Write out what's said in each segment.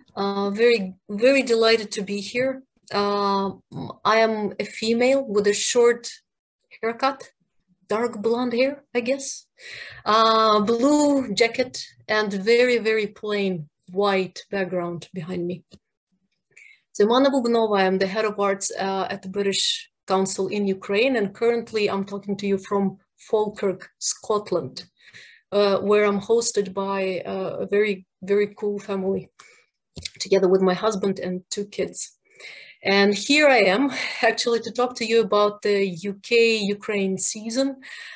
Very delighted to be here. I am a female with a short haircut, dark blonde hair, I guess, blue jacket, and very plain white background behind me. So I'm Anna Bubnova. I'm the head of arts at the British Council in Ukraine, and currently I'm talking to you from Falkirk, Scotland, where I'm hosted by a very cool family, together with my husband and 2 kids. And here I am actually to talk to you about the UK-Ukraine season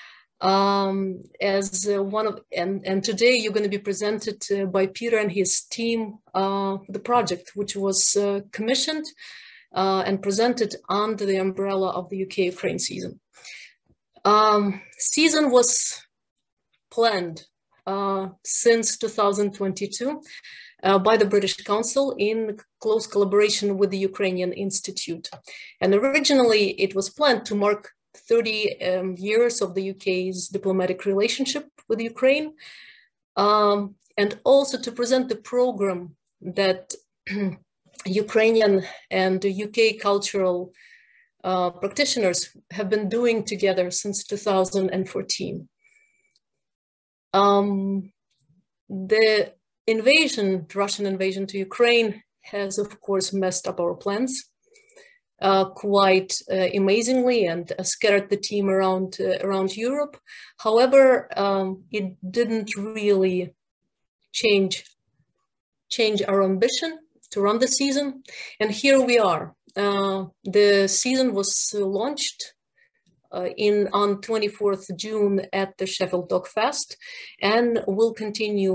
as one of, and today you're going to be presented by Peter and his team, the project, which was commissioned and presented under the umbrella of the UK-Ukraine season. Season was planned since 2022 by the British Council in close collaboration with the Ukrainian Institute. And originally it was planned to mark 30 years of the UK's diplomatic relationship with Ukraine, and also to present the program that Ukrainian and the UK cultural practitioners have been doing together since 2014. The Russian invasion to Ukraine has, of course, messed up our plans quite amazingly and scattered the team around Europe. However, it didn't really change our ambition to run the season. And here we are. The season was launched on 24th June at the Sheffield Dog Fest, and will continue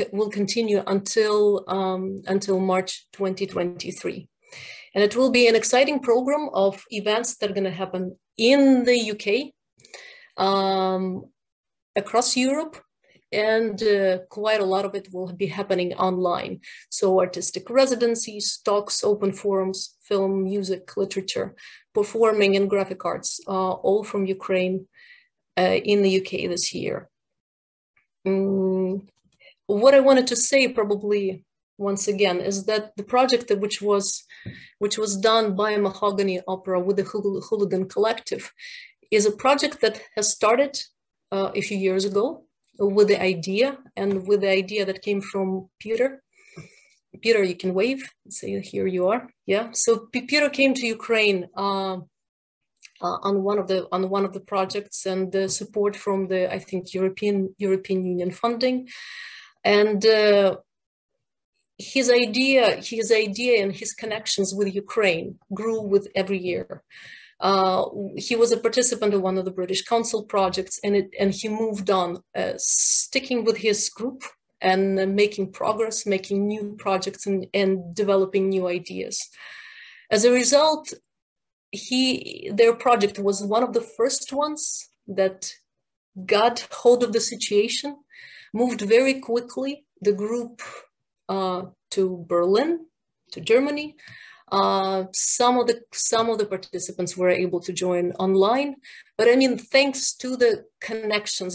until March 2023. And it will be an exciting program of events that are going to happen in the UK, across Europe, and quite a lot of it will be happening online. So artistic residencies, talks, open forums, film, music, literature, performing and graphic arts, all from Ukraine in the UK this year. What I wanted to say probably once again is that the project which was done by Mahogany Opera with the Hooligan collective is a project that has started a few years ago with the idea that came from Peter. Peter, you can wave. Say, here you are. Yeah. So Peter came to Ukraine on one of the projects, and the support from the, I think, European Union funding, and his idea and his connections with Ukraine grew with every year. He was a participant of one of the British Council projects, and he moved on, sticking with his group and making progress, making new projects and developing new ideas. As a result, their project was one of the first ones that got hold of the situation, moved very quickly, the group to Berlin, to Germany. Some of the participants were able to join online, but I mean, thanks to the connections,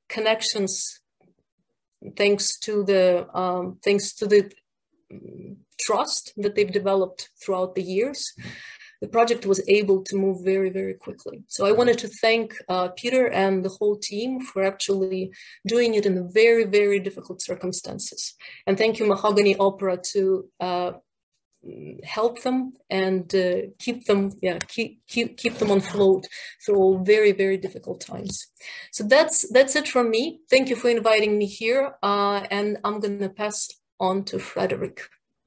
thanks to the trust that they've developed throughout the years, the project was able to move very quickly. So I wanted to thank Peter and the whole team for actually doing it in very difficult circumstances. And thank you, Mahogany Opera, to help them and keep them on float through all very difficult times. So that's it from me. Thank you for inviting me here, and I'm going to pass on to Frederick.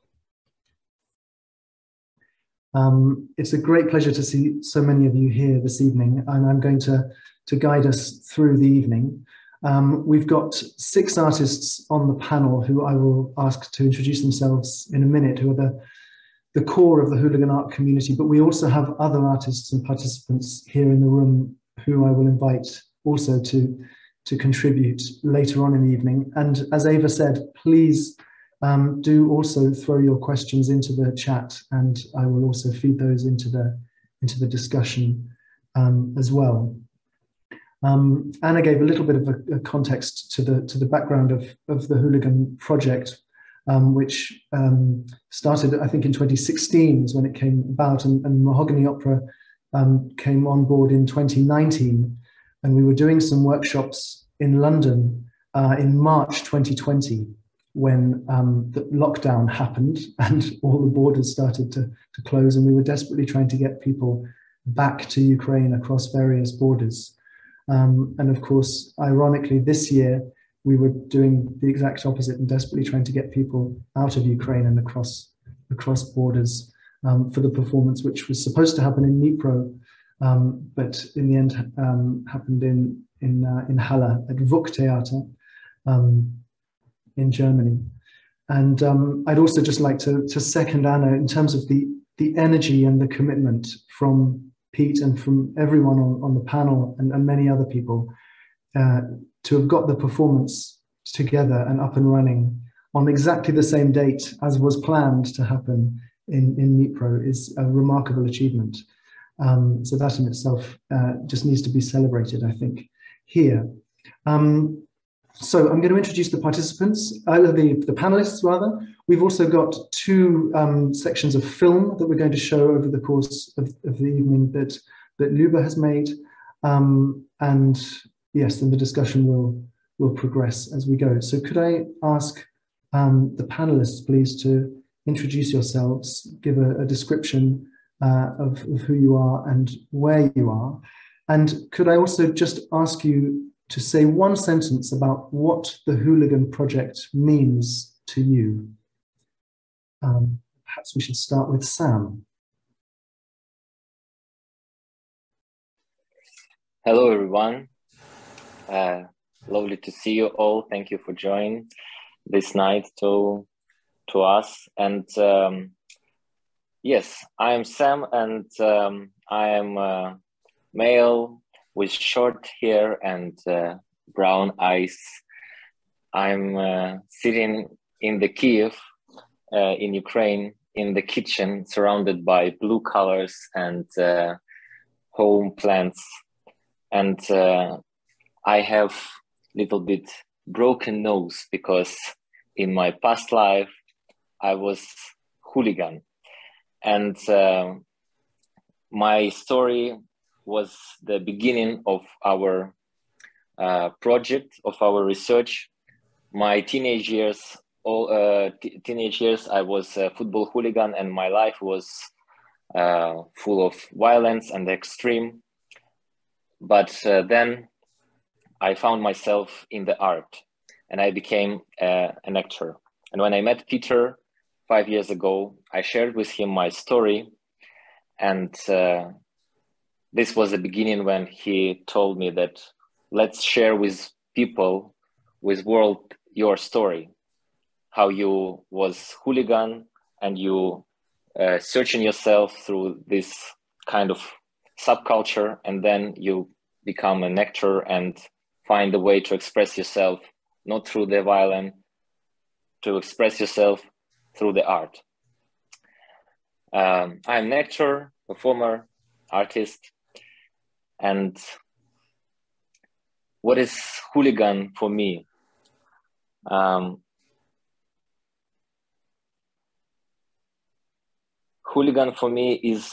It's a great pleasure to see so many of you here this evening, and I'm going to guide us through the evening. We've got 6 artists on the panel who I will ask to introduce themselves in a minute, who are the core of the Hooligan art community, but we also have other artists and participants here in the room who I will invite also to contribute later on in the evening. And as Ava said, please do also throw your questions into the chat, and I will also feed those into the discussion as well. Anna gave a little bit of a context to the background of the Hooligan project. which started, I think, in 2016 was when it came about, and Mahogany Opera came on board in 2019, and we were doing some workshops in London in March 2020 when the lockdown happened and all the borders started to close, and we were desperately trying to get people back to Ukraine across various borders. And of course, ironically, this year, we were doing the exact opposite and desperately trying to get people out of Ukraine and across borders for the performance, which was supposed to happen in Dnipro, but in the end happened in Halle at WUK Theater in Germany. And I'd also just like to second Anna in terms of the energy and the commitment from Pete and from everyone on the panel and many other people to have got the performance together and up and running on exactly the same date as was planned to happen in Dnipro is a remarkable achievement. So that in itself just needs to be celebrated, I think, here. So I'm going to introduce the participants, the panelists rather. We've also got two sections of film that we're going to show over the course of the evening that Luba has made. And yes, then the discussion will progress as we go. So could I ask the panelists, please, to introduce yourselves, give a description of who you are and where you are. And could I also just ask you to say one sentence about what the Hooligan project means to you? Perhaps we should start with Sam. Hello, everyone. Lovely to see you all. Thank you for joining this night to us. And yes, I am Sam, and I am male with short hair and brown eyes. I'm sitting in the Kyiv, in Ukraine, in the kitchen, surrounded by blue colors and home plants. And I have a little bit broken nose because in my past life, I was hooligan. And my story was the beginning of our project, of our research. My teenage years, I was a football hooligan, and my life was full of violence and extreme. But then I found myself in the art, and I became an actor. And when I met Peter 5 years ago, I shared with him my story, and this was the beginning when he told me that let's share with people, with world, your story, how you was hooligan and you searching yourself through this kind of subculture, and then you become an actor and find a way to express yourself, not through the violence, to express yourself through the art. I'm an actor, performer, artist. And what is hooligan for me? Hooligan for me is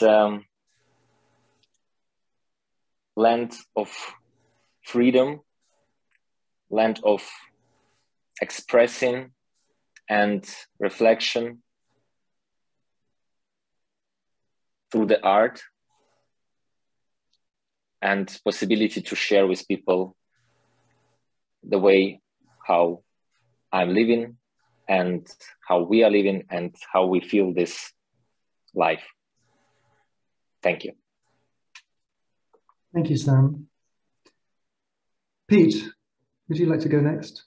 land of freedom, land of expressing and reflection through the art, and possibility to share with people the way how I'm living and how we are living and how we feel this life. Thank you. Thank you, Sam. Pete, would you like to go next?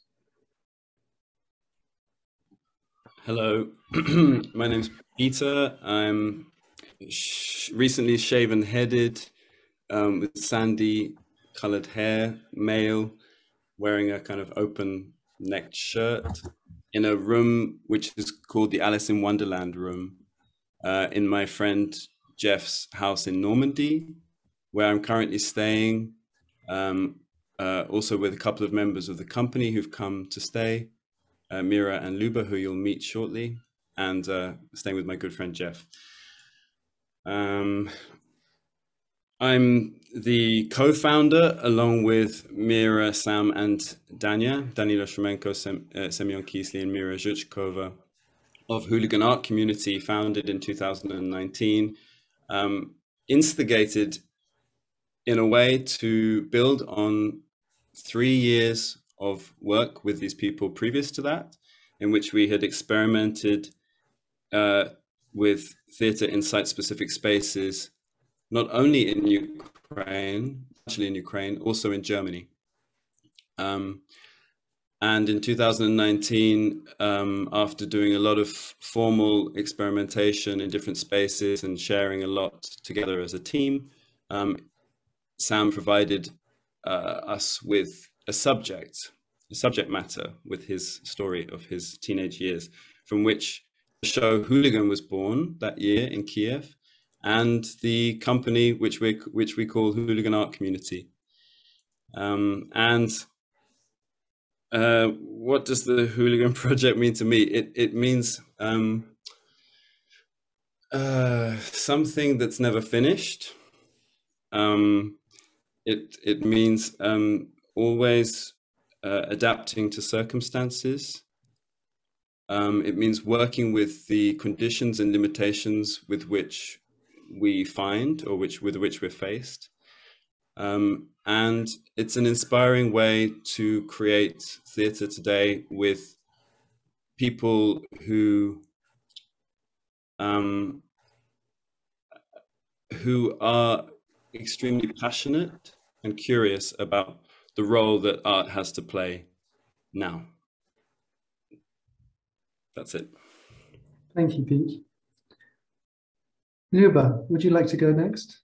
Hello, my name's Peter. I'm recently shaven-headed, with sandy colored hair, male, wearing a kind of open necked shirt in a room which is called the Alice in Wonderland room in my friend Jeff's house in Normandy, where I'm currently staying, also with a couple of members of the company who've come to stay. Mira and Luba, who you'll meet shortly, and staying with my good friend Jeff. I'm the co-founder, along with Mira, Sam, and Danila Shremenko, Semyon Kisly, and Mira Zhuchkova, of Hooligan Art Community, founded in 2019, instigated in a way to build on 3 years of work with these people previous to that, in which we had experimented with theatre in site-specific spaces, not only in Ukraine, actually in Ukraine, also in Germany. And in 2019, after doing a lot of formal experimentation in different spaces and sharing a lot together as a team, Sam provided us with a subject matter with his story of his teenage years, from which the show Hooligan was born that year in Kyiv, and the company which we call Hooligan Art Community. What does the Hooligan project mean to me? It means something that's never finished. It means always adapting to circumstances. It means working with the conditions and limitations with which we find, or with which we're faced. And it's an inspiring way to create theatre today with people who are extremely passionate and curious about the role that art has to play now. That's it. Thank you, Pete. Luba, would you like to go next?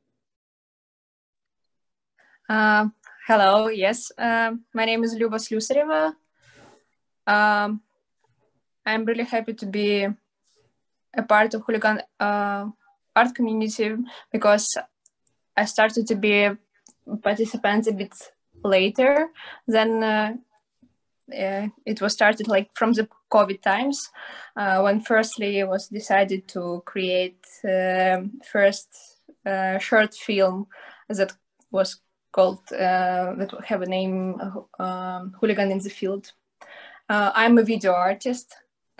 Hello, yes. My name is Luba Slusareva. I'm really happy to be a part of Hooligan art community, because I started to be a participant a bit later than it was started, like from the COVID times, when firstly it was decided to create first short film that was called, that have a name, Hooligan in the Field. I'm a video artist.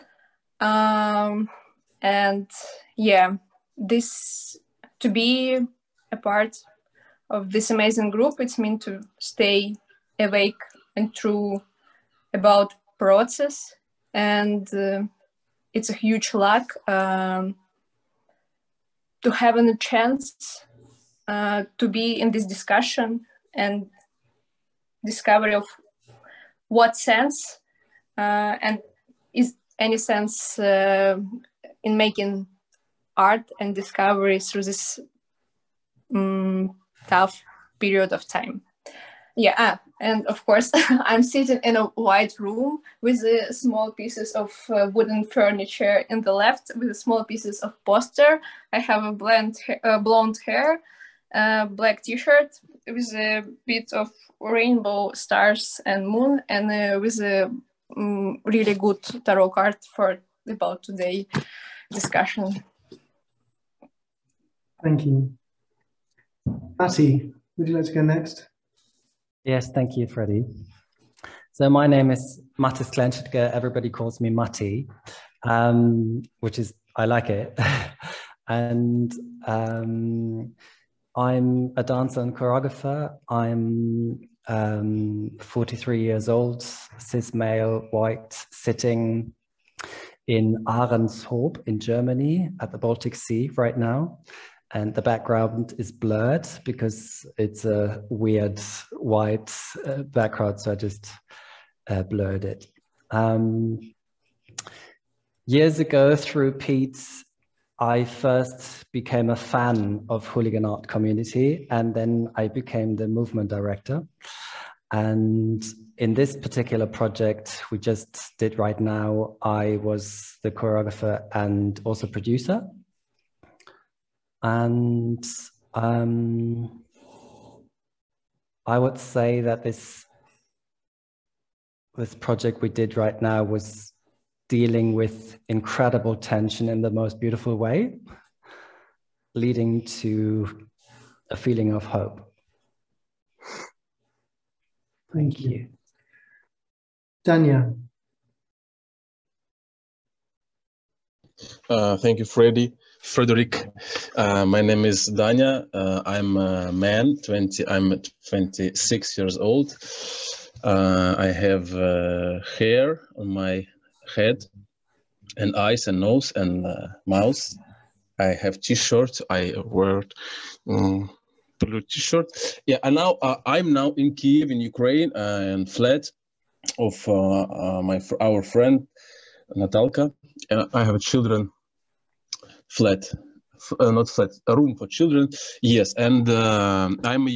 And yeah, this, to be a part of this amazing group, it's meant to stay awake and true about process, and it's a huge luck to have a chance to be in this discussion and discovery of what sense and is any sense in making art and discovery through this tough period of time. Yeah, and of course, I'm sitting in a white room with small pieces of wooden furniture in the left, with small pieces of poster. I have a blonde hair, black t-shirt with a bit of rainbow, stars and moon, and with a really good tarot card for about today discussion. Thank you. Matti, would you like to go next? Yes, thank you, Freddie. So my name is Matti Sklenchitke. Everybody calls me Matti, which is, I like it. And I'm a dancer and choreographer. I'm 43 years old, cis male, white, sitting in Ahrenshoop in Germany at the Baltic Sea right now. And the background is blurred because it's a weird white background, so I just blurred it. Years ago, through Pete, I first became a fan of Hooligan Art Community, and then I became the movement director. And in this particular project we just did right now, I was the choreographer and also producer. And I would say that this this project we did right now was dealing with incredible tension in the most beautiful way, leading to a feeling of hope. Thank you. Dania. Thank you, Frederick. My name is Danya. I'm a man, I'm 26 years old. I have hair on my head and eyes and nose and mouth. I have t-shirt. I wear blue t-shirt. Yeah, and now I'm now in Kyiv, in Ukraine, and flat of our friend Natalka. I have children. Flat, not flat, a room for children. Yes, and I'm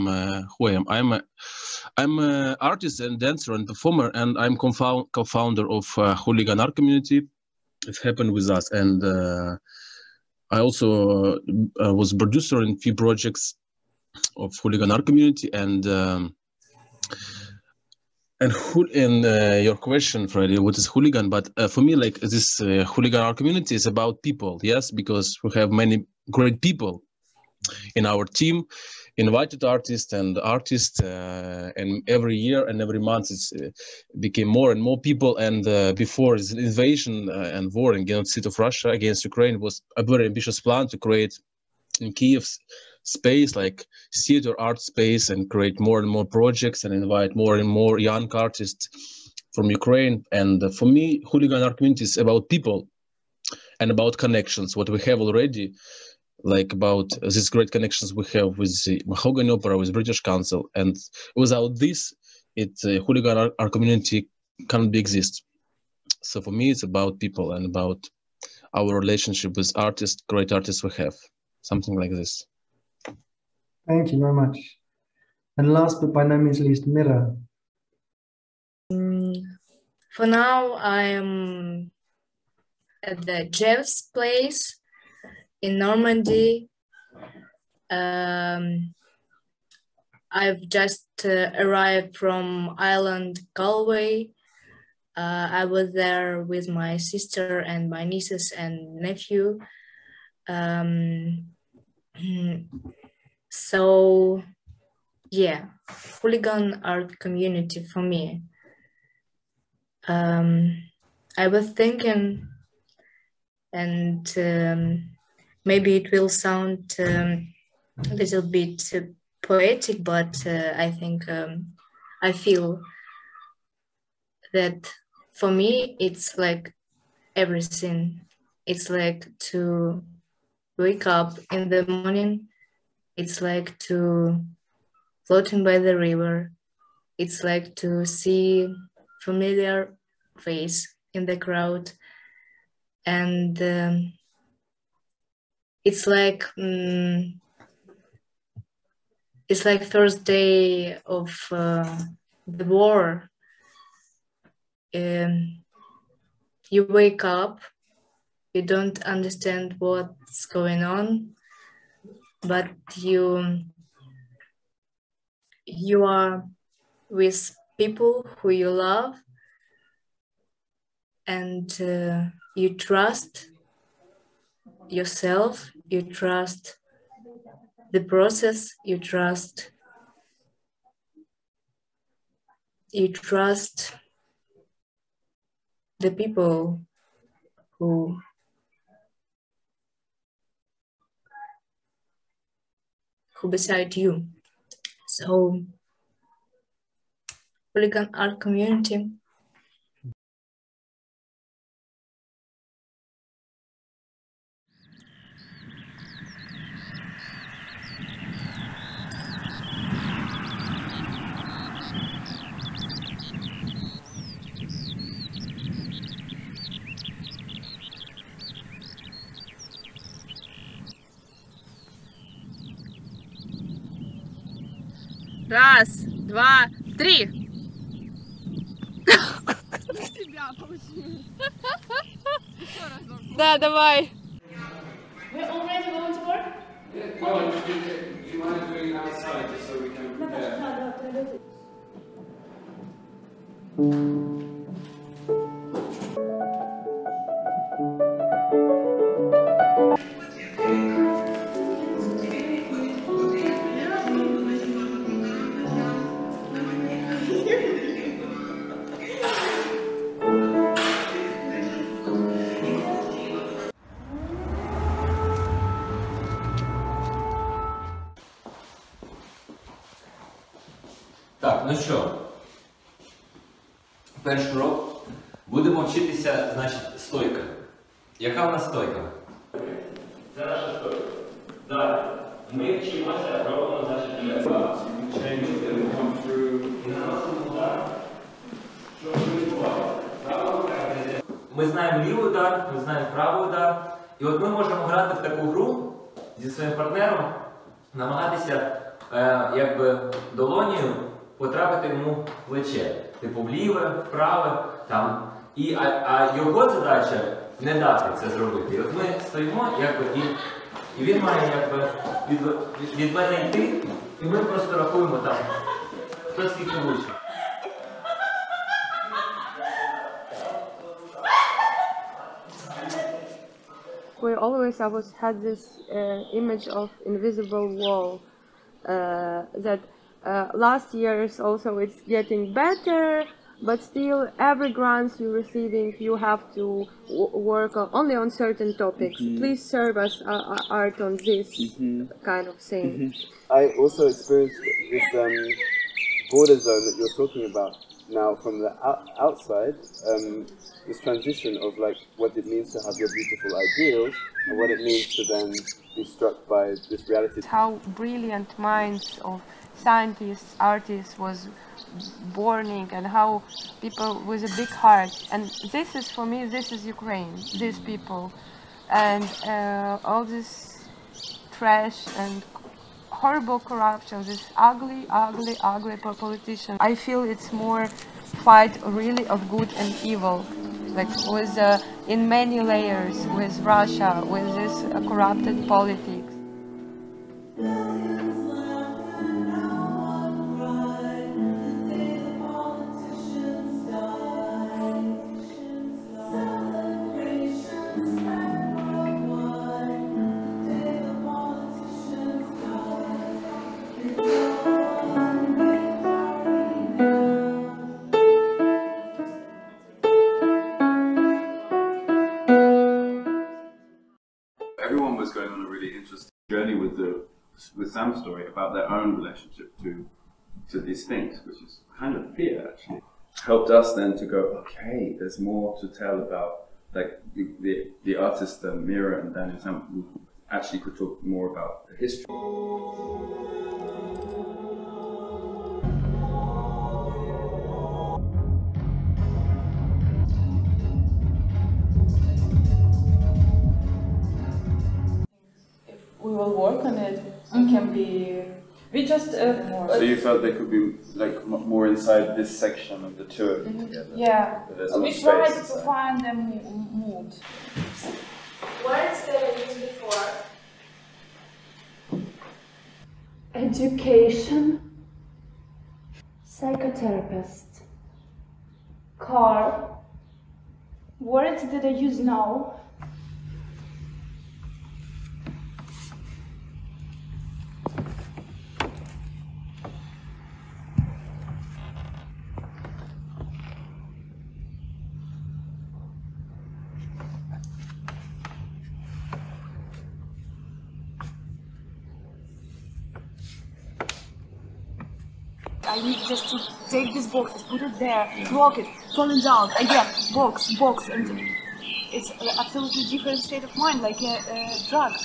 an artist and dancer and performer, and I'm co-founder of Hooligan art community. It happened with us, and I also was producer in few projects of Hooligan art community, and your question, Freddie, what is hooligan? But for me, like this hooligan art community is about people, yes, because we have many great people in our team, invited artists, and every year and every month it's became more and more people. And before this invasion and war and genocide of Russia against Ukraine was a very ambitious plan to create in Kyiv space like theater art space and create more and more projects and invite more and more young artists from Ukraine. And for me, Hooligan art community is about people and about connections, what we have already, like about these great connections we have with the Mahogany Opera, with British Council. And without this, Hooligan art community cannot be exist. So for me, it's about people and about our relationship with artists, great artists we have, something like this. Thank you very much. And last but by no means least, Mira. For now, I am at the Jeff's place in Normandy. I've just arrived from island Galway. I was there with my sister and my nieces and nephew. So yeah, Hooligan art community for me. I was thinking, and maybe it will sound a little bit poetic, but I think I feel that for me it's like everything. It's like to wake up in the morning. It's like to floating by the river. It's like to see familiar face in the crowd. And it's like first day of the war. You wake up, you don't understand what's going on, but you are with people who you love, and you trust yourself, you trust the process, you trust the people who beside you. So Hooligan art community. Раз, два, три. Да, давай. We're already going to work? Well, do you mind doing it outside just so we can prepare? Так, ну що, перший урок. Будемо вчитися, значить, стойка. Яка в нас стойка? Це наша стойка. Далі. Ми вчимося, робимо, значить, лева. І наносимо удар. Що відбувається? Правий удар. Ми знаємо лівий удар, ми знаємо правий удар. І от ми можемо грати в таку гру зі своїм партнером, намагатися якби долонію потрапити йому в плече. Типу вліве, вправе, там. А його задача не дати це зробити. І от ми стоїмо, якби, і він має якби від мене йти, і ми просто рахуємо там, хто скільки влучить. We always had this image of invisible wall that last year's also it's getting better, but still every grant you're receiving you have to work only on certain topics. Please serve us art on this kind of thing. I also experienced this border zone that you're talking about now from the outside, this transition of like what it means to have your beautiful ideals and what it means to then be struck by this reality. How brilliant minds of scientists, artists was borning, and how people with a big heart. And this is, for me, this is Ukraine, these people. And all this trash and horrible corruption, this ugly, ugly, ugly politician. I feel it's more fight really of good and evil, like with in many layers, with Russia, with this corrupted politics. Everyone was going on a really interesting journey with Sam's story about their own relationship to these things, which is kind of fear actually. Helped us then to go, okay, there's more to tell about, like the artists Mira and Daniel Sam actually could talk more about the history. We will work on it. We can be. We just. So you felt they could be like more inside this section of the tour together. Yeah. We tried to find a mood. Words that I used before. Education. Psychotherapist. Car. Words that I use now. I need just to take this box, put it there, block it, falling down, again, box, and it's an absolutely different state of mind, like a drug.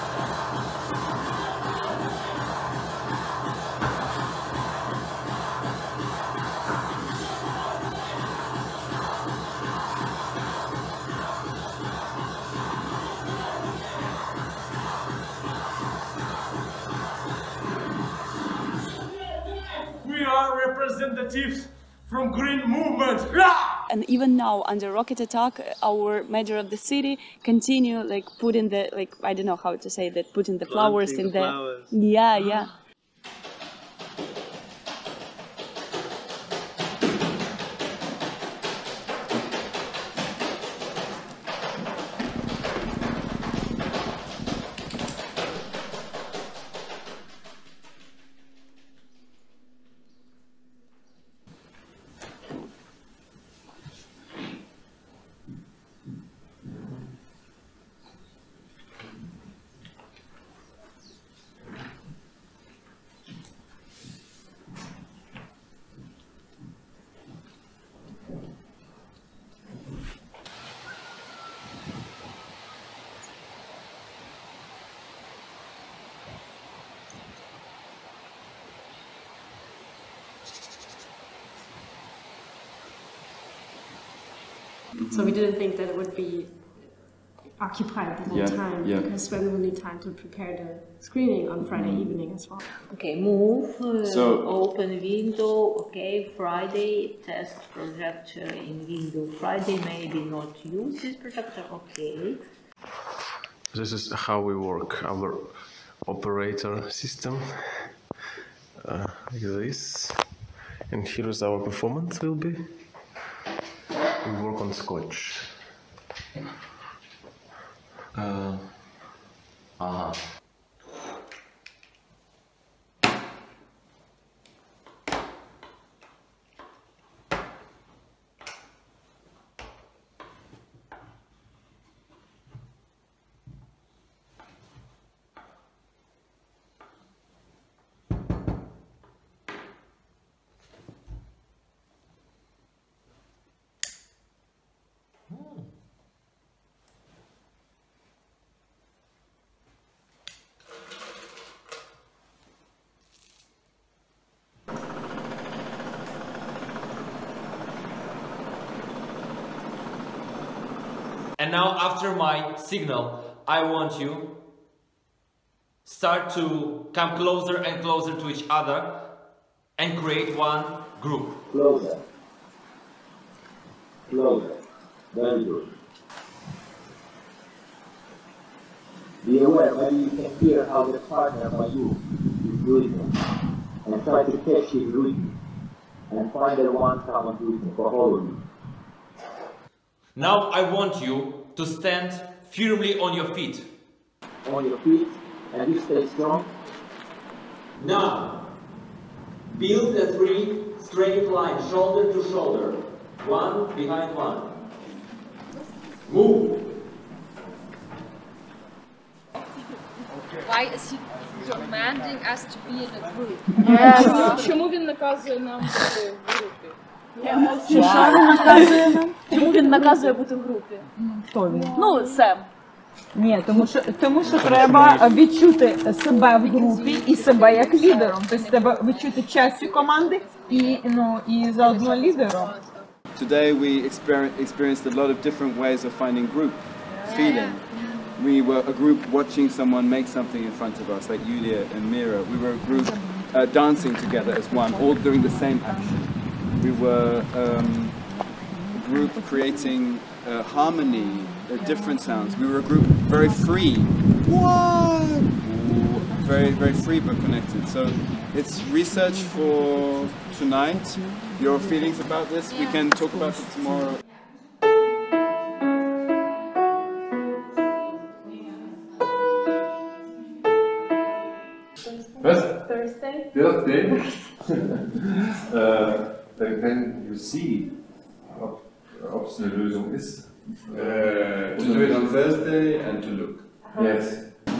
Representatives from Green Movement. And even now, under rocket attack, our mayor of the city continue like putting the I don't know how to say that, putting the flowers in the flowers. Yeah. So we didn't think that it would be occupied the whole time because then we'll need time to prepare the screening on Friday evening as well. Okay, move, open window, okay, Friday, test projector in window. Friday, maybe not use this projector, okay. This is how we work, our operator system, like this. And here is our performance will be. We work on Scotch. And now, after my signal, I want you start to come closer and closer to each other and create one group. Closer. Closer. Very good. Be aware when you can hear how the partner by you is doing it, and try to catch his rhythm and find the one common rhythm for all of you. Now I want you to stand firmly on your feet. On your feet, and you stay strong. Now, build a 3 straight line, shoulder to shoulder, one behind one. Move. Why is he demanding us to be in a group? Yes. Чому він наказує нам бути в групі? Що він наказує нам? Чому він наказує бути в групі? Хто він? Ну, Сем. Ні, тому що треба відчути себе в групі і себе як лідером. Тобто треба відчути частю команди і заодно лідером. Today we experienced a lot of different ways of finding group feeling. We were a group watching someone make something in front of us, like Yulia and Mira. We were a group dancing together as one, all doing the same action. We were a group creating harmony, different sounds. We were a group very free. What? Very, very free but connected. So it's research for tonight. Your feelings about this, we can talk about it tomorrow. Was? Thursday. Thursday? Wenn you see, ob es eine Lösung ist. To do it on Thursday and to look. Yes.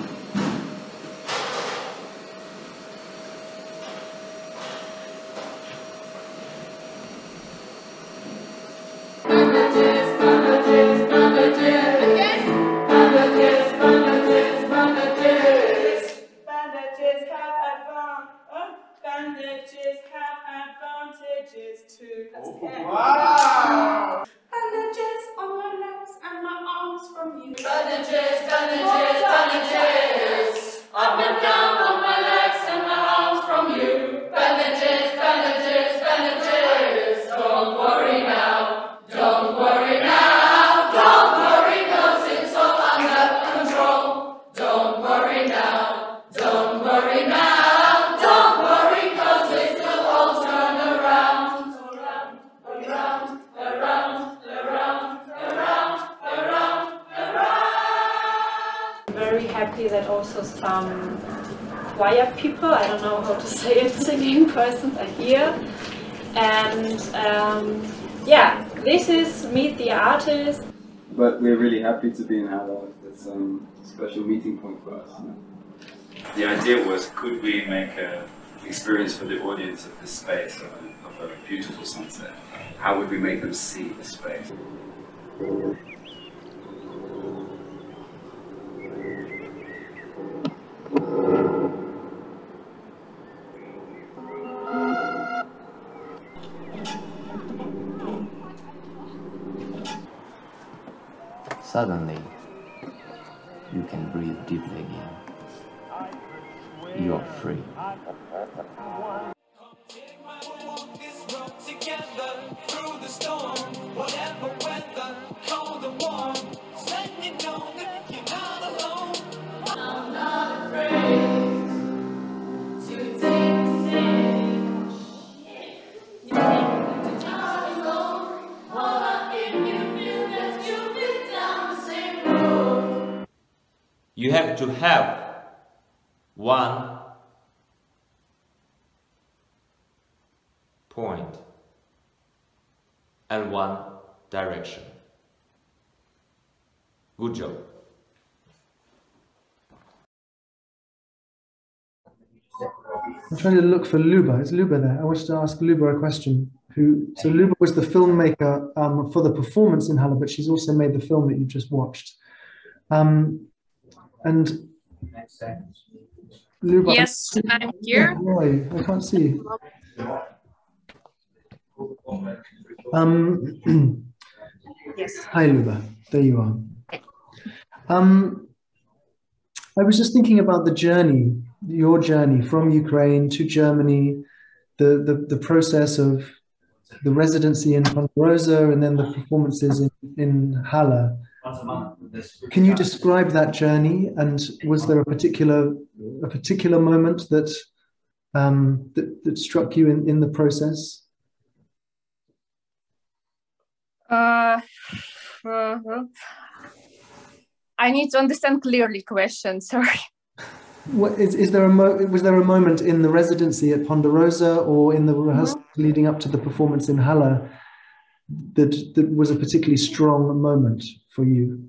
Bandages have advantages too. Wow! Bandages on my legs and my arms from you. Bandages, bandages, bandages. Up and down on my legs and my arms from you. Bandages, bandages, bandages. Don't worry now. Don't worry now. Don't worry, 'cause it's all under control. Don't worry now. Don't worry now. Happy that also some choir people, I don't know how to say it, singing persons are here. And yeah, this is Meet the Artist. But we're really happy to be in Halle. It's a special meeting point for us. The idea was, could we make an experience for the audience of this space, of a beautiful sunset? How would we make them see the space? suddenly you can breathe deeply again. You are free. You have to have one point and one direction. Good job. I'm trying to look for Luba. Is Luba there? I wanted to ask Luba a question. So Luba was the filmmaker for the performance in Halle, but she's also made the film that you just watched. And Luba, yes, I'm here. Why? I can't see you. Yes. Hi, Luba. There you are. I was just thinking about the journey, your journey from Ukraine to Germany, the process of the residency in Ponderosa and then the performances in Halle. Can you describe that journey? And was there a particular moment that that struck you in the process? I need to understand clearly question. Sorry. What, was there a moment in the residency at Ponderosa or in the rehearsal leading up to the performance in Halle that was a particularly strong moment for you?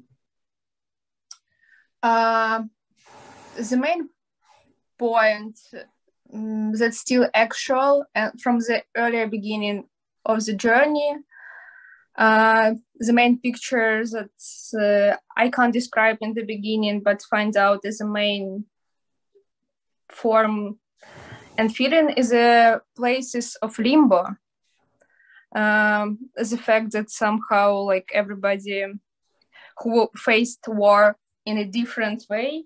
The main point that's still actual and from the earlier beginning of the journey, the main picture that I can't describe in the beginning, but find out as a main form and feeling is places of limbo. The fact that somehow like everybody who faced war in a different way,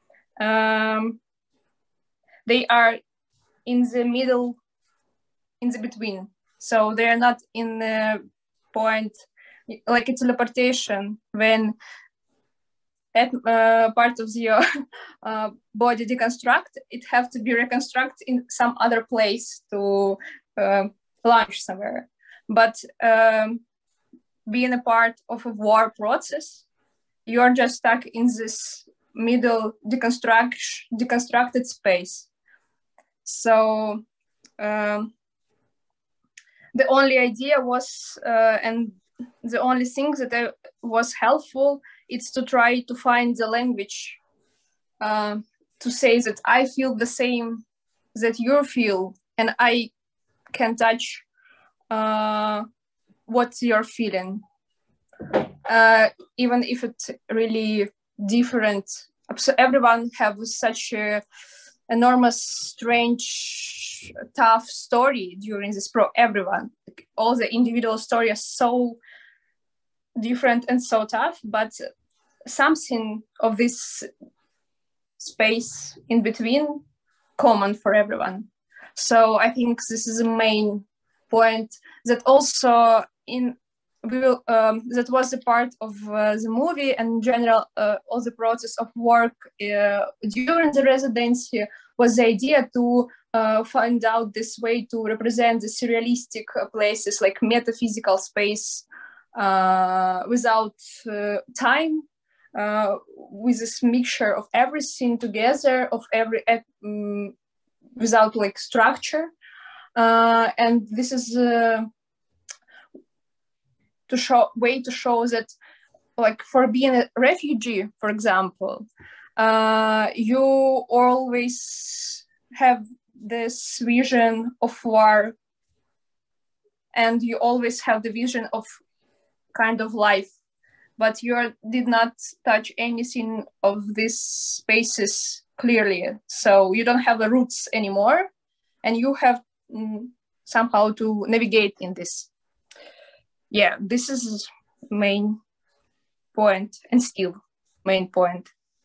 they are in the middle, in the between. So they are not in the point, like a teleportation when that part of your body deconstruct, it have to be reconstructed in some other place to launch somewhere. But being a part of a war process, you're just stuck in this middle deconstructed space. So the only idea was, and the only thing that was helpful, is to try to find the language to say that I feel the same that you feel, and I can touch what you're feeling, even if it's really different. So everyone have such a enormous, strange, tough story during this everyone, all the individual stories are so different and so tough, but something of this space in between common for everyone. So I think this is the main point that also that was a part of the movie and in general all the process of work during the residency was the idea to find out this way to represent the surrealistic places like metaphysical space without time, with this mixture of everything together, of every without like structure, and this is to show that, like, for being a refugee, for example, you always have this vision of war, and you always have the vision of kind of life, but you did not touch anything of these spaces clearly. So you don't have the roots anymore, and you have somehow to navigate in this. Yeah, this is main point and still main point.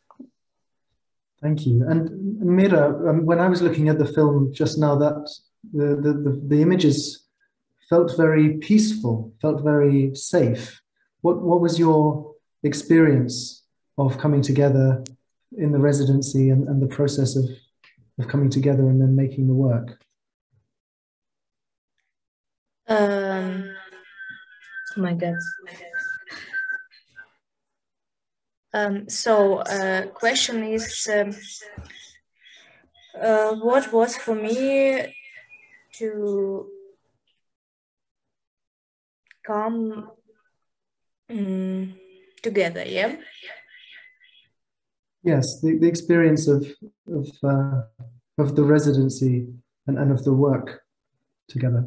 Thank you. And Mira, when I was looking at the film just now, that the images felt very peaceful, felt very safe. What was your experience of coming together in the residency and the process of coming together and then making the work? Oh my God. Question is, what was for me to come together, yeah? Yes, the experience of the residency and of the work together.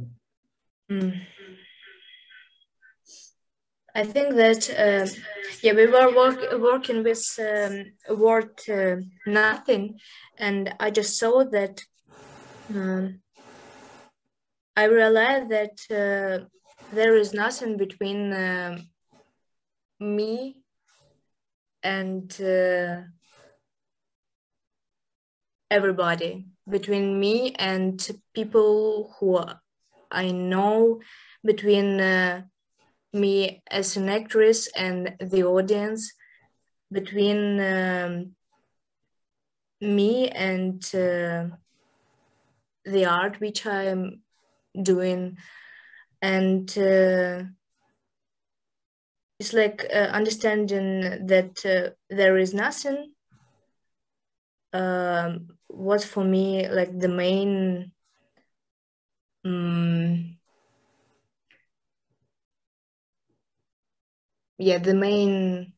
I think that yeah, we were working with word nothing, and I just saw that I realized that there is nothing between me and everybody, between me and people who I know, between me as an actress and the audience, between me and the art which I am doing. And it's like understanding that there is nothing was for me like the main yeah, the main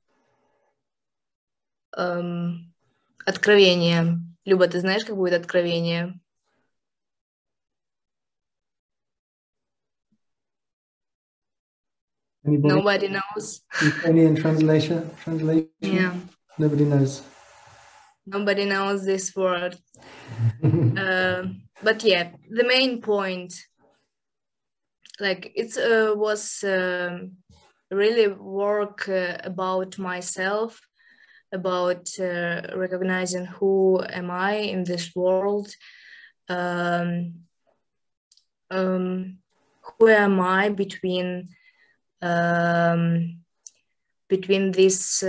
откровение. Люба, ты знаешь, как будет откровение? Anybody? Nobody knows. Ukrainian translation? Yeah. Nobody knows. Nobody knows this word. But yeah, the main point, like it was really work about myself, about recognizing who am I in this world, who am I between this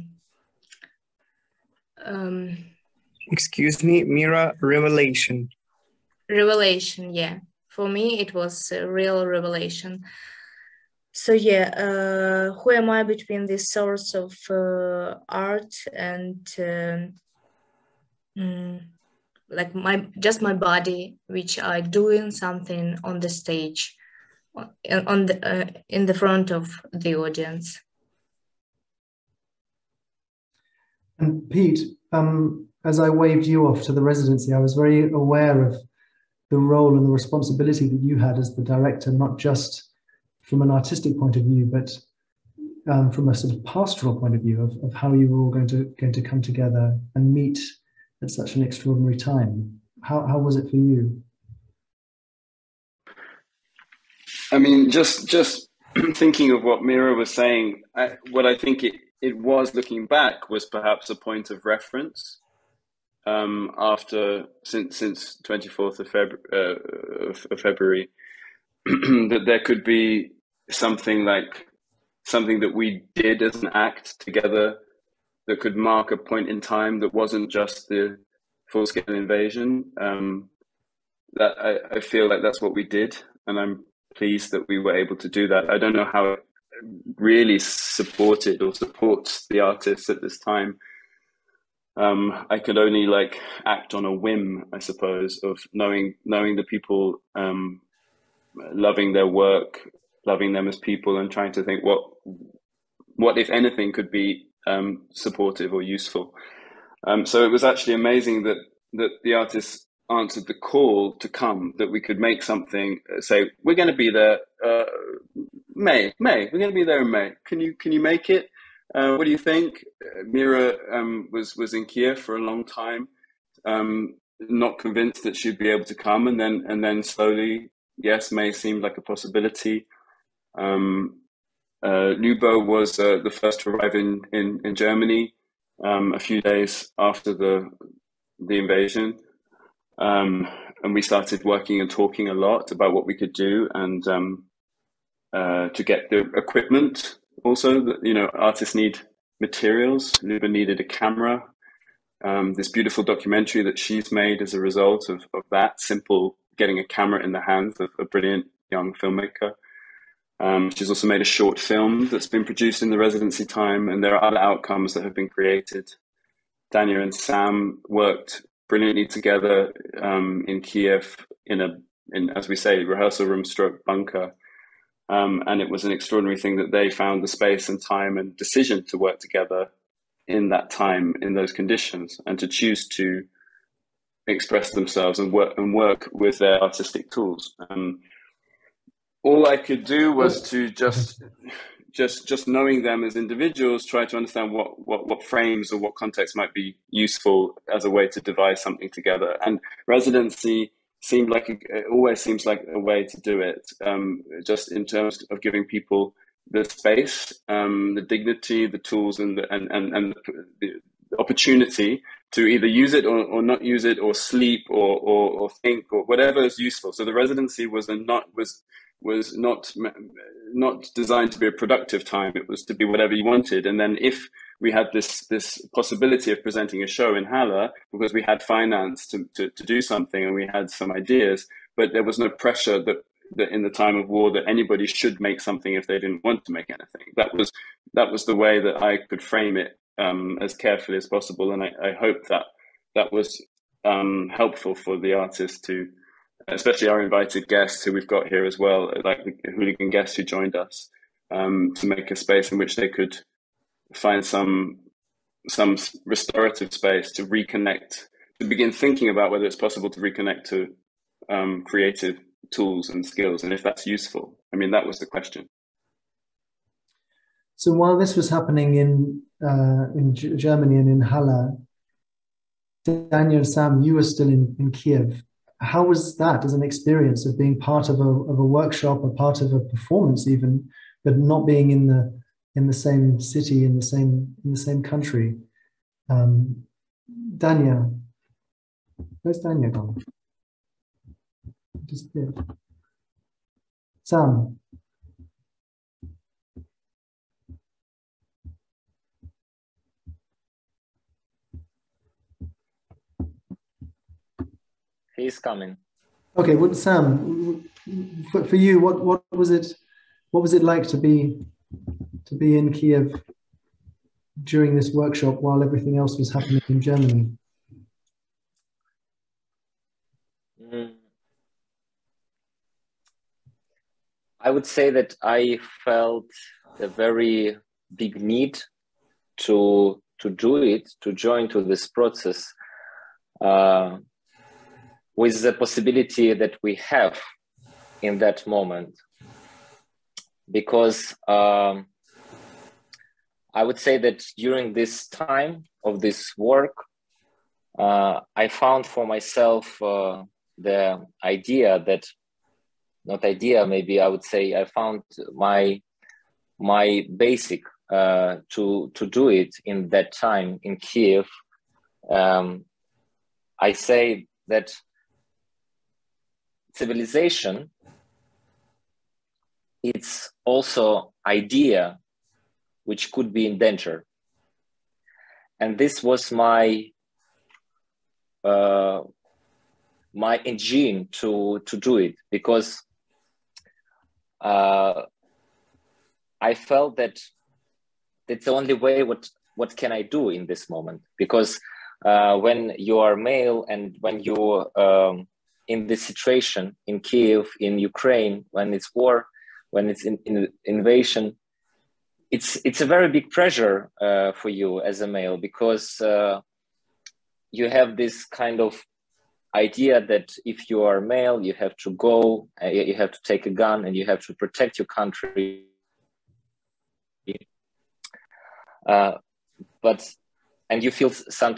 excuse me, Mira, revelation. Revelation, yeah. For me, it was a real revelation. So yeah, who am I between this source of art and like my body, which I doing something on the stage, on the in the front of the audience. And Pete, as I waved you off to the residency, I was very aware of the role and the responsibility that you had as the director, not just from an artistic point of view, but from a sort of pastoral point of view of how you were all going to come together and meet at such an extraordinary time. How was it for you? I mean, just thinking of what Mira was saying, what I think it was looking back was perhaps a point of reference since 24th of February, that there could be something that we did as an act together that could mark a point in time that wasn't just the full-scale invasion. That I feel like that's what we did, and I'm pleased that we were able to do that. I don't know how it really supported or supports the artists at this time. I could only like act on a whim, I suppose, of knowing the people, loving their work, loving them as people, and trying to think what if anything could be supportive or useful. So it was actually amazing that the artists answered the call to come, that we could make something, say, we're going to be there May, we're going to be there in May. Can you make it? What do you think? Mira was in Kyiv for a long time, not convinced that she'd be able to come, and then slowly, yes, May seemed like a possibility. Lubo was the first to arrive in Germany a few days after the invasion. And we started working and talking a lot about what we could do, and to get the equipment. Also, you know, artists need materials. Luba needed a camera. This beautiful documentary that she's made as a result of that simple getting a camera in the hands of a brilliant young filmmaker. She's also made a short film that's been produced in the residency time, and there are other outcomes that have been created. Dania and Sam worked brilliantly together in Kyiv in, as we say, rehearsal room stroke bunker. And it was an extraordinary thing that they found the space and time and decision to work together in that time, in those conditions, and to choose to express themselves and work with their artistic tools. All I could do was to just knowing them as individuals, try to understand what frames or what context might be useful as a way to devise something together. And residency seemed like it always seems like a way to do it, just in terms of giving people the space, the dignity, the tools, and the opportunity to either use it or not use it, or sleep or think, or whatever is useful. So the residency was not designed to be a productive time. It was to be whatever you wanted. And then if we had this possibility of presenting a show in Halle, because we had finance to do something and we had some ideas, but there was no pressure that in the time of war that anybody should make something if they didn't want to make anything. That was the way that I could frame it as carefully as possible. And I hope that was helpful for the artists to, especially our invited guests who we've got here as well, like the Hooligan guests who joined us, to make a space in which they could find some restorative space to reconnect, to begin thinking about whether it's possible to reconnect to creative tools and skills, and if that's useful. I mean, that was the question. So while this was happening in Germany and in Halle, Daniel and Sam, you were still in Kyiv. How was that as an experience of being part of a workshop, a part of a performance even, but not being in the same city, in the same country? Dania, where's Dania gone? Disappeared. Sam. He's coming. Okay, well, Sam, for you, what was it like to be in Kyiv during this workshop while everything else was happening in Germany? I would say that I felt a very big need to do it, to join to this process, with the possibility that we have in that moment. Because I would say that during this time of this work, I found for myself the idea that, not idea, maybe I would say I found my basic to do it in that time in Kyiv. I say that civilization, it's also idea which could be in danger. And this was my engine to do it, because I felt that that's the only way what can I do in this moment. Because when you are male and when you're in this situation in Kyiv, in Ukraine, when it's war, when it's in invasion, it's a very big pressure for you as a male, because you have this kind of idea that if you are male, you have to go, you have to take a gun, and you have to protect your country. And you feel some.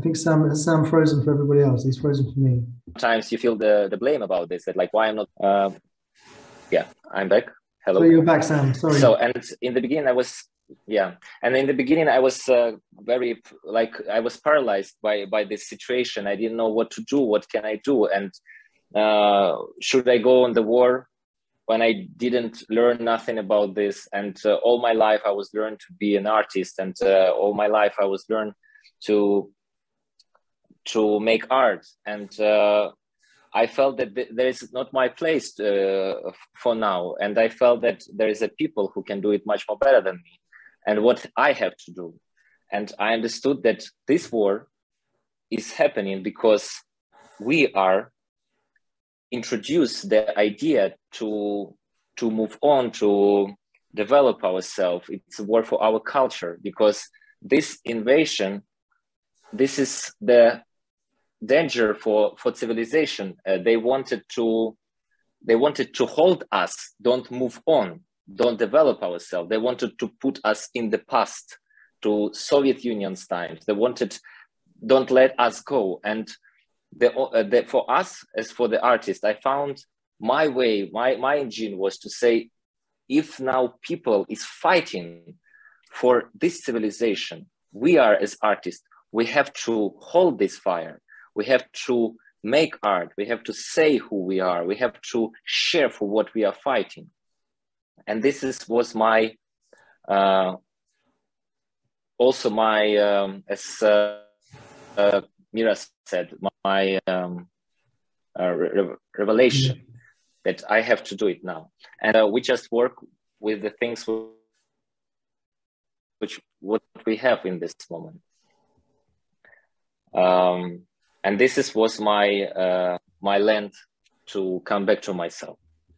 think Sam has frozen for everybody else. He's frozen for me. Sometimes you feel the blame about this, that like, why I'm not, yeah, I'm back. Hello. So you're back, Sam, sorry. So, and in the beginning I was, yeah. And in the beginning I was very, like, I was paralyzed by this situation. I didn't know what to do. What can I do? And should I go on the war when I didn't learn nothing about this? And all my life I was learned to be an artist, and all my life I was learned to make art. And I felt that there is not my place for now. And I felt that there is a people who can do it much more better than me, and what I have to do. And I understood that this war is happening because we are introduced the idea to move on, to develop ourselves. It's a war for our culture, because this invasion, this is the danger for civilization. They wanted to hold us, don't move on, don't develop ourselves. They wanted to put us in the past, to Soviet Union's times. They wanted, don't let us go. And for us, as for the artist, I found my way, my engine was to say, if now people is fighting for this civilization, we are as artists, we have to hold this fire. We have to make art. We have to say who we are. We have to share for what we are fighting. And this was my, also my, as Mira said, my revelation that I have to do it now. And we just work with the things what we have in this moment. And this was my my land to come back to myself.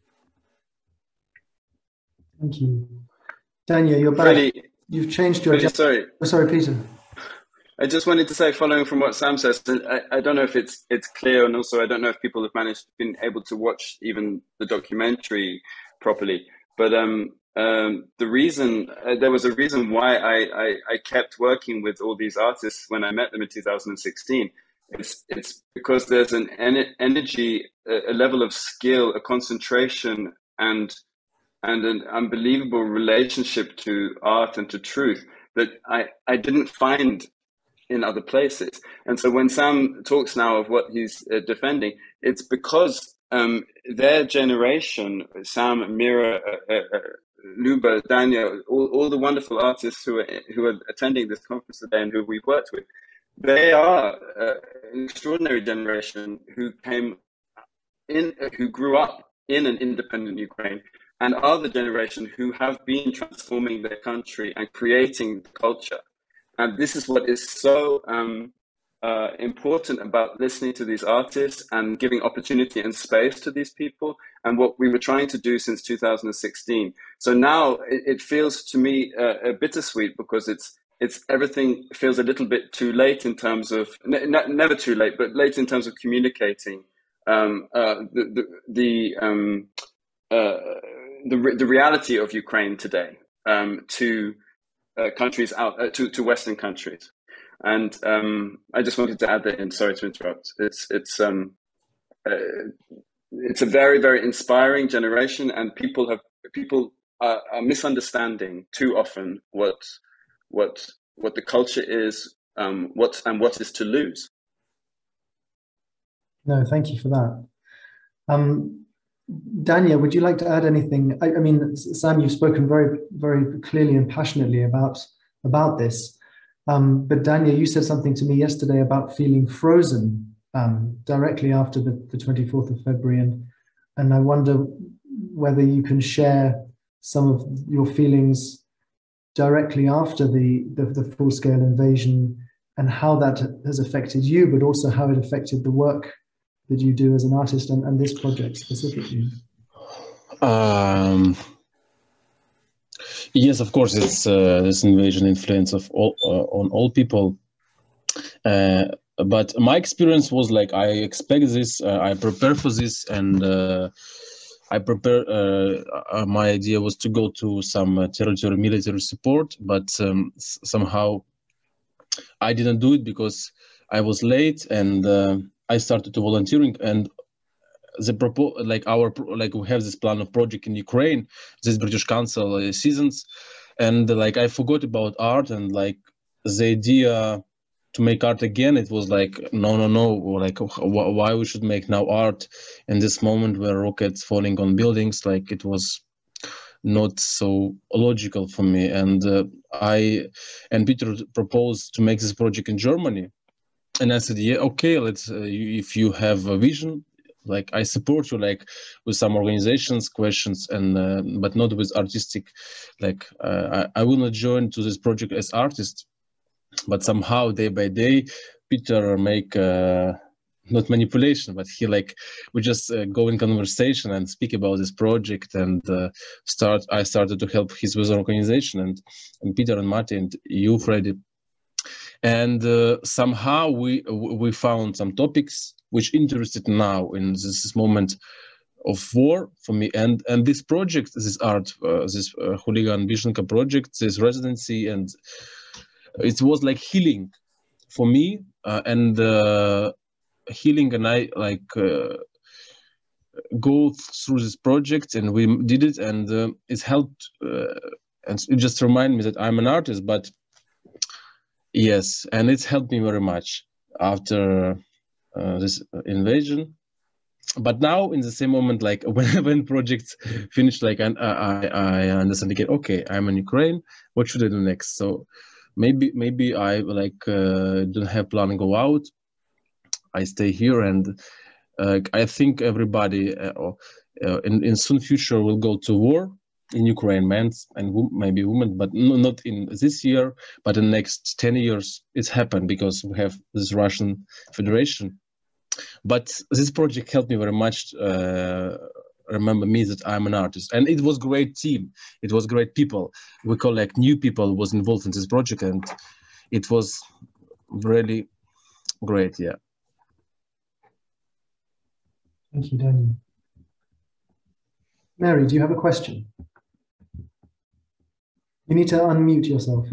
Thank you. Dania, you're back. Really, you've changed your... Really sorry. Oh, sorry, Peter. I just wanted to say, following from what Sam says, I don't know if it's clear, and also I don't know if people have been able to watch even the documentary properly. But the reason, there was a reason why I kept working with all these artists when I met them in 2016. It's because there's an energy, a level of skill, a concentration, and an unbelievable relationship to art and to truth that I didn't find in other places. And so when Sam talks now of what he's defending, it's because their generation, Sam, Mira, Luba, Dania, all the wonderful artists who are attending this conference today and who we've worked with, they are an extraordinary generation who grew up in an independent Ukraine, and are the generation who have been transforming their country and creating the culture. And this is what is so important about listening to these artists and giving opportunity and space to these people, and what we were trying to do since 2016. So now it feels to me bittersweet, because it's everything feels a little bit too late in terms of, never too late, but late in terms of communicating the reality of Ukraine today to countries to Western countries. And I just wanted to add that in. Sorry to interrupt. It's a very, very inspiring generation, and people are misunderstanding too often what the culture is, what is to lose. No, thank you for that. Dania, would you like to add anything? I mean, Sam, you've spoken very, very clearly and passionately about this. But Dania, you said something to me yesterday about feeling frozen directly after the 24th of February. And I wonder whether you can share some of your feelings directly after the full-scale invasion, and how that has affected you, but also how it affected the work that you do as an artist and this project specifically. Yes, of course, it's this invasion influence of on all people. But my experience was like, I expect this, I prepare for this, and I prepare. My idea was to go to some territory military support, but somehow I didn't do it because I was late, and I started to volunteering, and the we have this plan of project in Ukraine, this British Council seasons, and like I forgot about art, and like the idea to make art again, it was like no, like why we should make now art in this moment where rockets falling on buildings, like it was not so logical for me. And Peter proposed to make this project in Germany, and I said, yeah, okay, let's if you have a vision, like I support you, like with some organizations questions, and but not with artistic, like I will not join to this project as artist. But somehow day by day Peter make not manipulation, but he like we just go in conversation and speak about this project, and I started to help his with organization, and Peter and Martin and you, Freddy, and somehow we found some topics which interested now in this moment of war for me, and this project, this art, this Hooligan Bishenka project, this residency, and it was like healing for me, and healing, and I like go through this project, and we did it, and it helped, and it just reminded me that I'm an artist. But yes, and it's helped me very much after this invasion. But now in the same moment, like when projects finish, like I understand again, okay, I'm in Ukraine, what should I do next? So maybe I like don't have plan to go out, I stay here, and I think everybody in soon future will go to war in Ukraine, men and maybe women, but not in this year, but in the next 10 years it's happened because we have this Russian Federation. But this project helped me very much remember me that I'm an artist, and it was great team, it was great people. We collect new people was involved in this project, and it was really great. Yeah. Thank you, Daniel. Mary, do you have a question? You need to unmute yourself.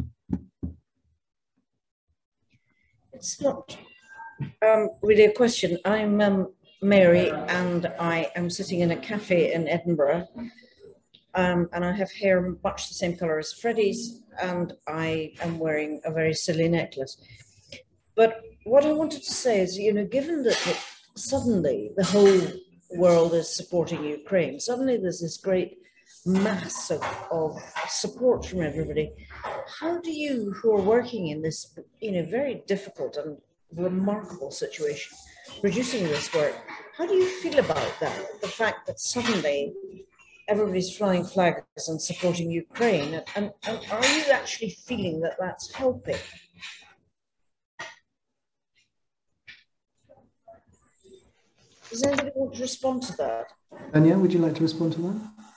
It's not really a question. I'm Mary, and I am sitting in a cafe in Edinburgh, and I have hair much the same color as Freddie's, and I am wearing a very silly necklace. But what I wanted to say is, you know, given that suddenly the whole world is supporting Ukraine, suddenly there's this great mass of support from everybody. How do you, who are working in this, you know, very difficult and remarkable situation, producing this work, how do you feel about that? The fact that suddenly everybody's flying flags and supporting Ukraine, and are you actually feeling that that's helping? Does anybody want to respond to that? Danielle, would you like to respond to that?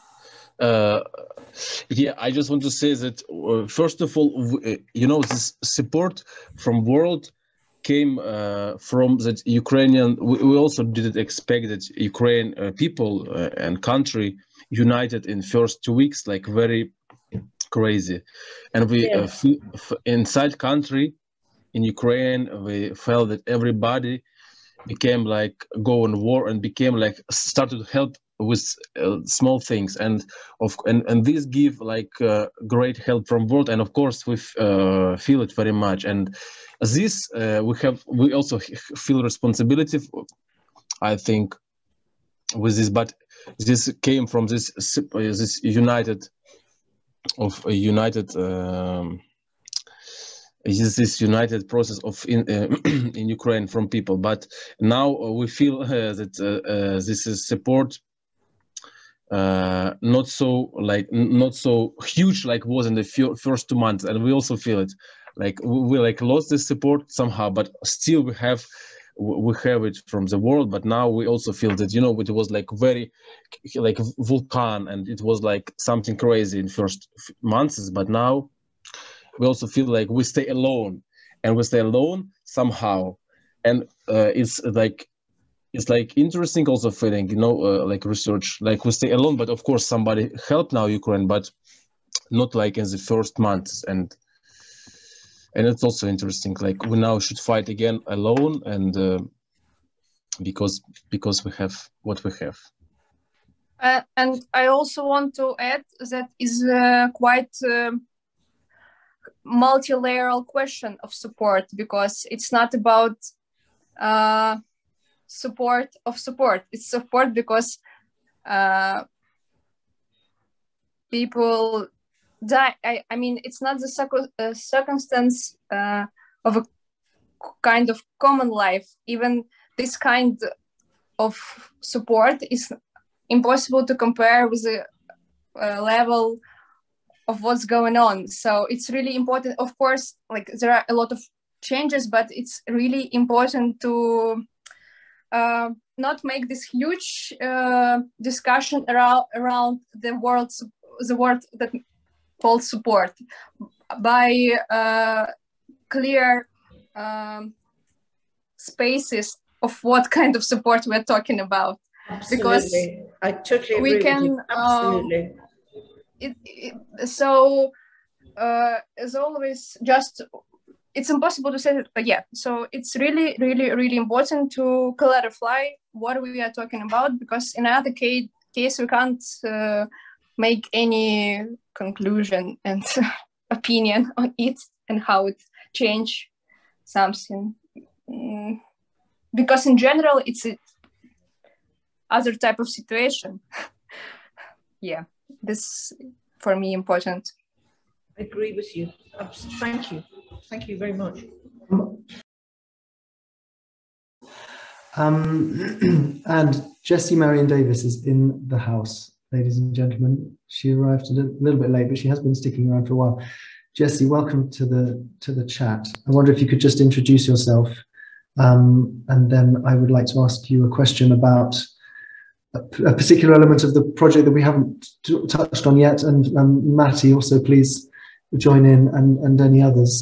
Yeah, I just want to say that first of all, you know, this support from world came from that Ukrainian. We also didn't expect that Ukraine people and country united in first 2 weeks, like very crazy, and we inside country in Ukraine we felt that everybody became like go on war and became like started to help with small things, and this give like great help from world, and of course we feel it very much, and this we also feel responsibility, I think, with this, but this came from this united this united process of in Ukraine from people. But now we feel that this is support not so huge like was in the first 2 months, and we also feel it like we like lost this support somehow, but still we have it from the world. But now we also feel that, you know, it was like very like volcano, and it was like something crazy in first months, but now we also feel like we stay alone, and we stay alone somehow, and it's like interesting also feeling, you know, like research, like we stay alone, but of course somebody helped now Ukraine, but not like in the first months, and and it's also interesting. Like we now should fight again alone, and because we have what we have. And I also want to add that is quite multi-layeral question of support, because it's not about support of support. It's support because people die. I mean, it's not the circumstance of a kind of common life. Even this kind of support is impossible to compare with the level of what's going on. So it's really important. Of course, like there are a lot of changes, but it's really important to not make this huge discussion around the word that called support by clear spaces of what kind of support we're talking about. Absolutely. Because I totally we agree can with you. Absolutely. So as always, just it's impossible to say that, but yeah, so it's really important to clarify what we are talking about, because in other case we can't make any conclusion and opinion on it and how it change something, because in general it's a other type of situation. Yeah, this for me important. I agree with you. Thank you. Thank you very much. And Jessie Marion Davis is in the house, ladies and gentlemen. She arrived a little bit late, but she has been sticking around for a while. Jessie, welcome to the chat. I wonder if you could just introduce yourself, and then I would like to ask you a question about a particular element of the project that we haven't touched on yet. And Matty, also please join in, and any others.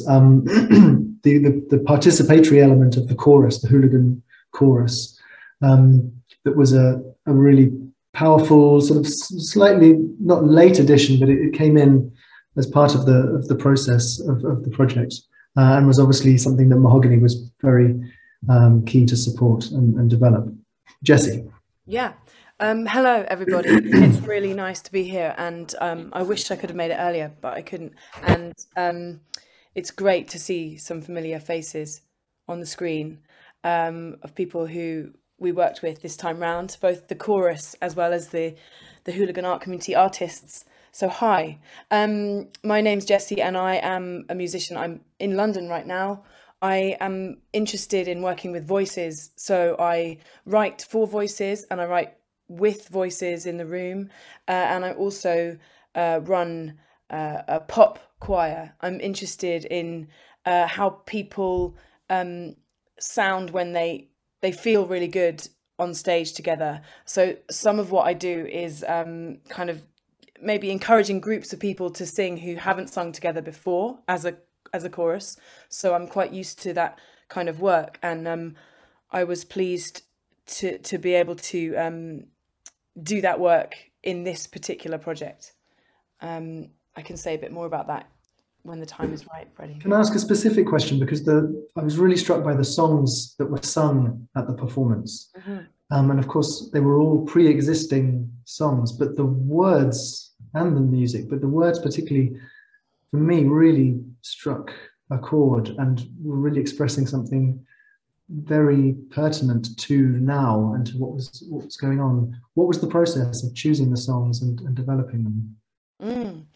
The participatory element of the chorus, the Hooligan chorus, that was a really powerful, sort of slightly not late addition, but it came in as part of the process of the project, and was obviously something that Mahogany was very keen to support and develop. Jessie. Yeah. Hello, everybody. It's really nice to be here, and I wish I could have made it earlier, but I couldn't. And it's great to see some familiar faces on the screen of people who we worked with this time round, both the chorus as well as the Hooligan art community artists. So hi, my name's Jessie, and I am a musician. I'm in London right now. I am interested in working with voices, so I write for voices and I write with voices in the room, and I also run a pop choir. I'm interested in how people sound when they feel really good on stage together. So some of what I do is kind of maybe encouraging groups of people to sing who haven't sung together before as a chorus. So I'm quite used to that kind of work, and I was pleased to be able to do that work in this particular project. I can say a bit more about that when the time is right, Freddie. Can I ask a specific question? Because I was really struck by the songs that were sung at the performance. And of course, they were all pre-existing songs, but the words and the music, but the words particularly, for me, really struck a chord and were really expressing something very pertinent to now and to what's going on. What was the process of choosing the songs and developing them?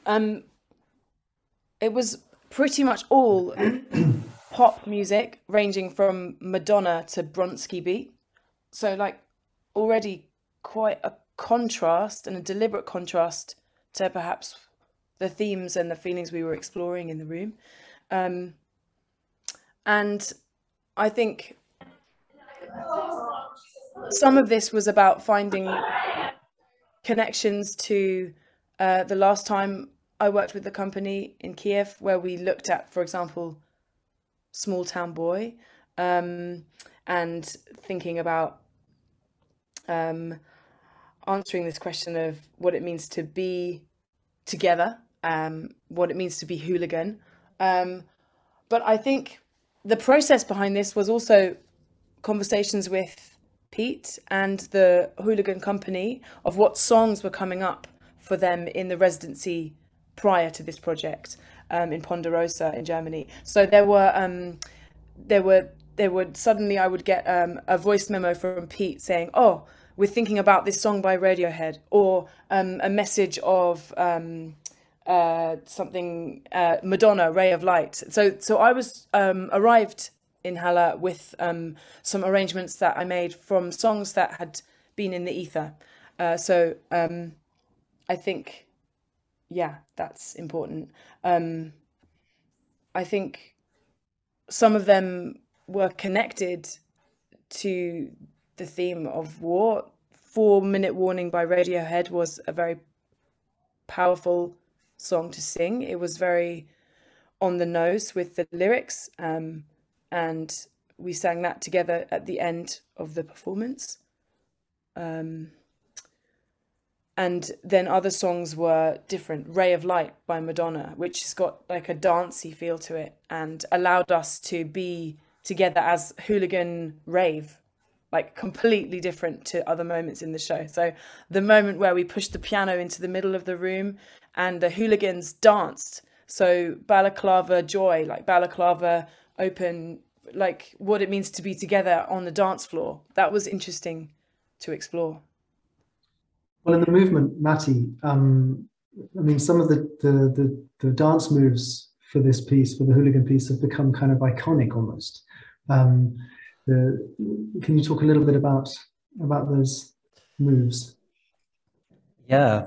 It was pretty much all pop music, ranging from Madonna to Bronski beat. So like already quite a contrast, and a deliberate contrast to perhaps the themes and the feelings we were exploring in the room. And I think some of this was about finding connections to the last time I worked with the company in Kyiv, where we looked at, for example, Small Town Boy, and thinking about answering this question of what it means to be together, what it means to be hooligan. but I think the process behind this was also conversations with Pete and the Hooligan company of what songs were coming up for them in the residency prior to this project in Ponderosa in Germany. So there would suddenly I would get a voice memo from Pete saying, "Oh, we're thinking about this song by Radiohead," or a message of something Madonna, "Ray of Light." So I was arrived in Halle with some arrangements that I made from songs that had been in the ether. So I think, yeah, that's important. I think some of them were connected to the theme of war. 4 Minute Warning by Radiohead was a very powerful song to sing. It was very on the nose with the lyrics, and we sang that together at the end of the performance. And then other songs were different. Ray of Light by Madonna, which has got like a dancey feel to it and allowed us to be together as Hooligan rave, like completely different to other moments in the show. So the moment where we pushed the piano into the middle of the room and the Hooligans danced. So balaclava joy, like balaclava open, like what it means to be together on the dance floor. That was interesting to explore. Well, in the movement, Matti, I mean, some of the dance moves for this piece, for the Hooligan piece, have become kind of iconic almost. Can you talk a little bit about those moves? Yeah.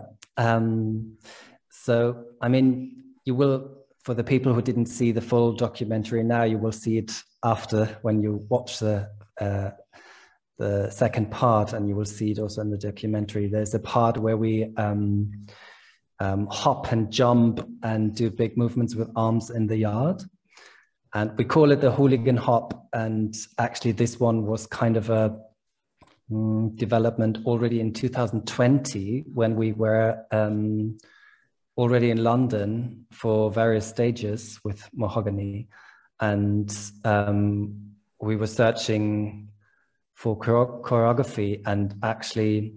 So, I mean, you will, for the people who didn't see the full documentary now, you will see it after when you watch the second part, and you will see it also in the documentary. There's a part where we hop and jump and do big movements with arms in the yard. And we call it the Hooligan hop. And actually this one was kind of a development already in 2020 when we were already in London for various stages with Mahogany. And we were searching for choreography, and actually,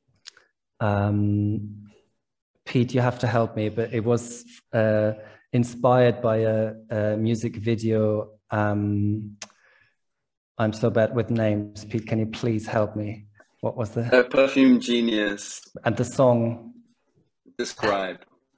Pete, you have to help me, but it was inspired by a music video. I'm so bad with names. Pete, can you please help me? What was the Perfume Genius? And the song? Describe.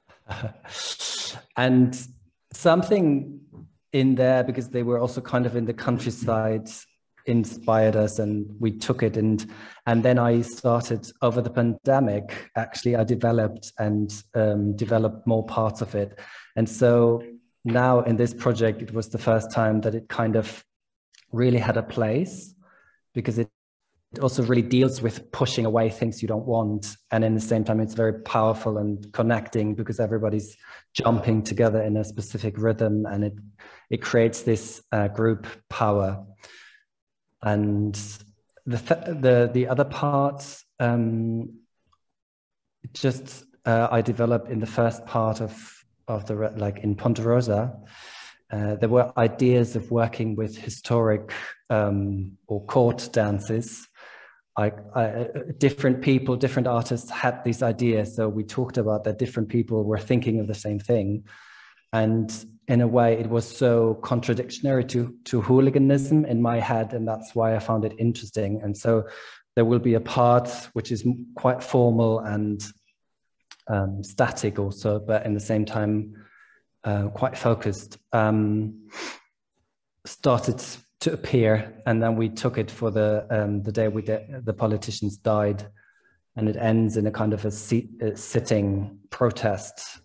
And something in there, because they were also kind of in the countryside, inspired us, and we took it, and then I started over the pandemic. Actually, I developed more parts of it, and so now in this project, it was the first time that it kind of really had a place, because it also really deals with pushing away things you don't want, and in the same time, it's very powerful and connecting because everybody's jumping together in a specific rhythm, and it creates this group power. And the other parts, I developed in the first part of the, like in Ponderosa, there were ideas of working with historic or court dances. Different people, different artists had these ideas, so we talked about that. Different people were thinking of the same thing, and in a way, it was so contradictory to hooliganism in my head, and that's why I found it interesting. And so there will be a part which is quite formal and static also, but in the same time, quite focused, started to appear. And then we took it for the day the politicians died, and it ends in a kind of a sitting protest.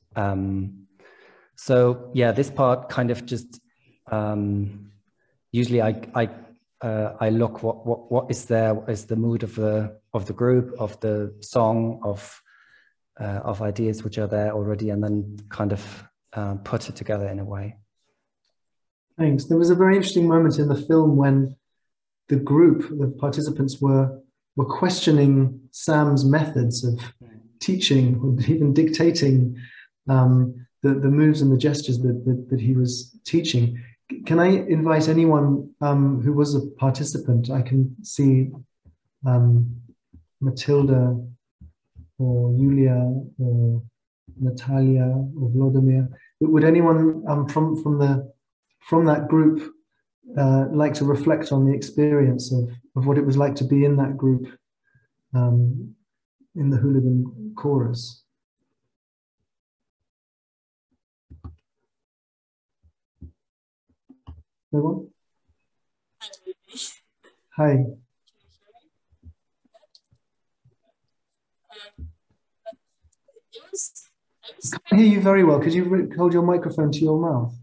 So yeah, this part kind of just usually I look what is there is the mood of the group, of the song, of ideas which are there already, and then kind of put it together in a way. Thanks. There was a very interesting moment in the film when the group, the participants were questioning Sam's methods of teaching, or even dictating the moves and the gestures that he was teaching. can I invite anyone who was a participant? I can see Matilda or Yulia or Natalia or Vladimir. Would anyone from that group like to reflect on the experience of what it was like to be in that group in the Hooligan chorus? No one? Hi. I can't hear you very well. Could you hold your microphone to your mouth?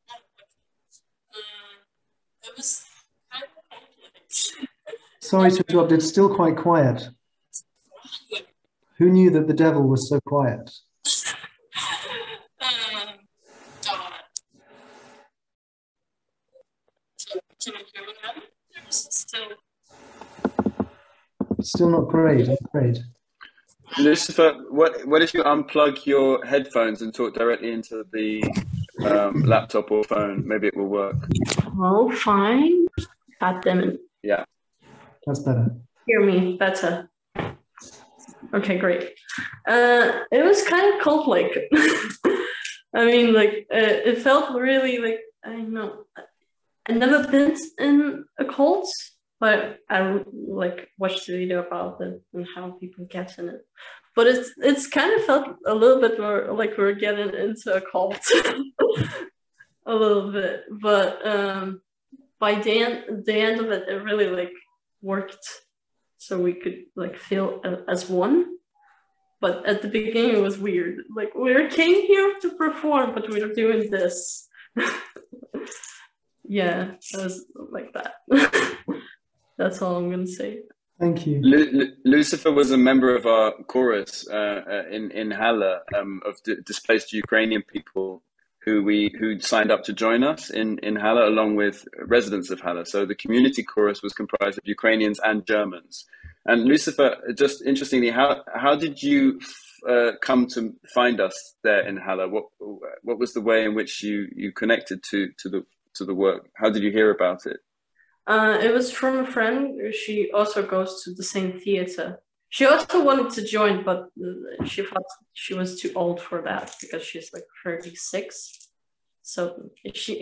Sorry to interrupt, it's still quite quiet. Who knew that the devil was so quiet? Still not great, I'm afraid. Lucifer, what if you unplug your headphones and talk directly into the laptop or phone? Maybe it will work. Oh, fine. God damn it. Yeah. That's better. Hear me better. Okay, great. It was kind of cult like. I mean, like, it felt really like, I don't know, I've never been in a cult, but I like watched the video about it and how people get in it. But it's kind of felt a little bit more like we're getting into a cult, a little bit. But by the end of it, it really like worked, so we could like feel as one. But at the beginning, it was weird. Like we came here to perform, but we were doing this. Yeah, it was like that. That's all I'm gonna say. Thank you. Lucifer was a member of our chorus in Halle of displaced Ukrainian people who signed up to join us in Halle, along with residents of Halle. So the community chorus was comprised of Ukrainians and Germans. And Lucifer, just interestingly, how did you come to find us there in Halle? What was the way in which you connected to the work? How did you hear about it? It was from a friend. She also goes to the same theater. She also wanted to join, but she thought she was too old for that because she's like 36. So she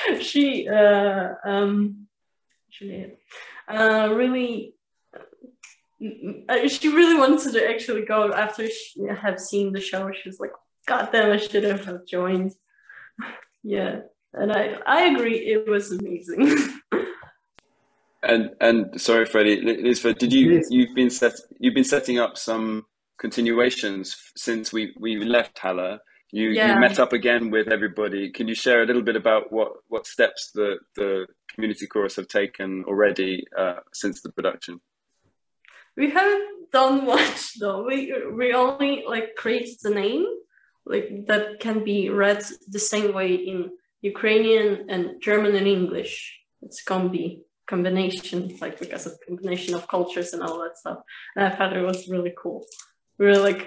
really wanted to actually go after she had seen the show. She was like, "God damn, I should have joined." Yeah, and I agree, it was amazing. And sorry, Freddie, Lucifer, you've been setting up some continuations since we left Halle. You met up again with everybody. Can you share a little bit about what steps the community chorus have taken already since the production? We haven't done much though. We only like created the name, like that can be read the same way in Ukrainian and German and English. It's Kombi combination, like because of combination of cultures and all that stuff. And I thought it was really cool. We were like,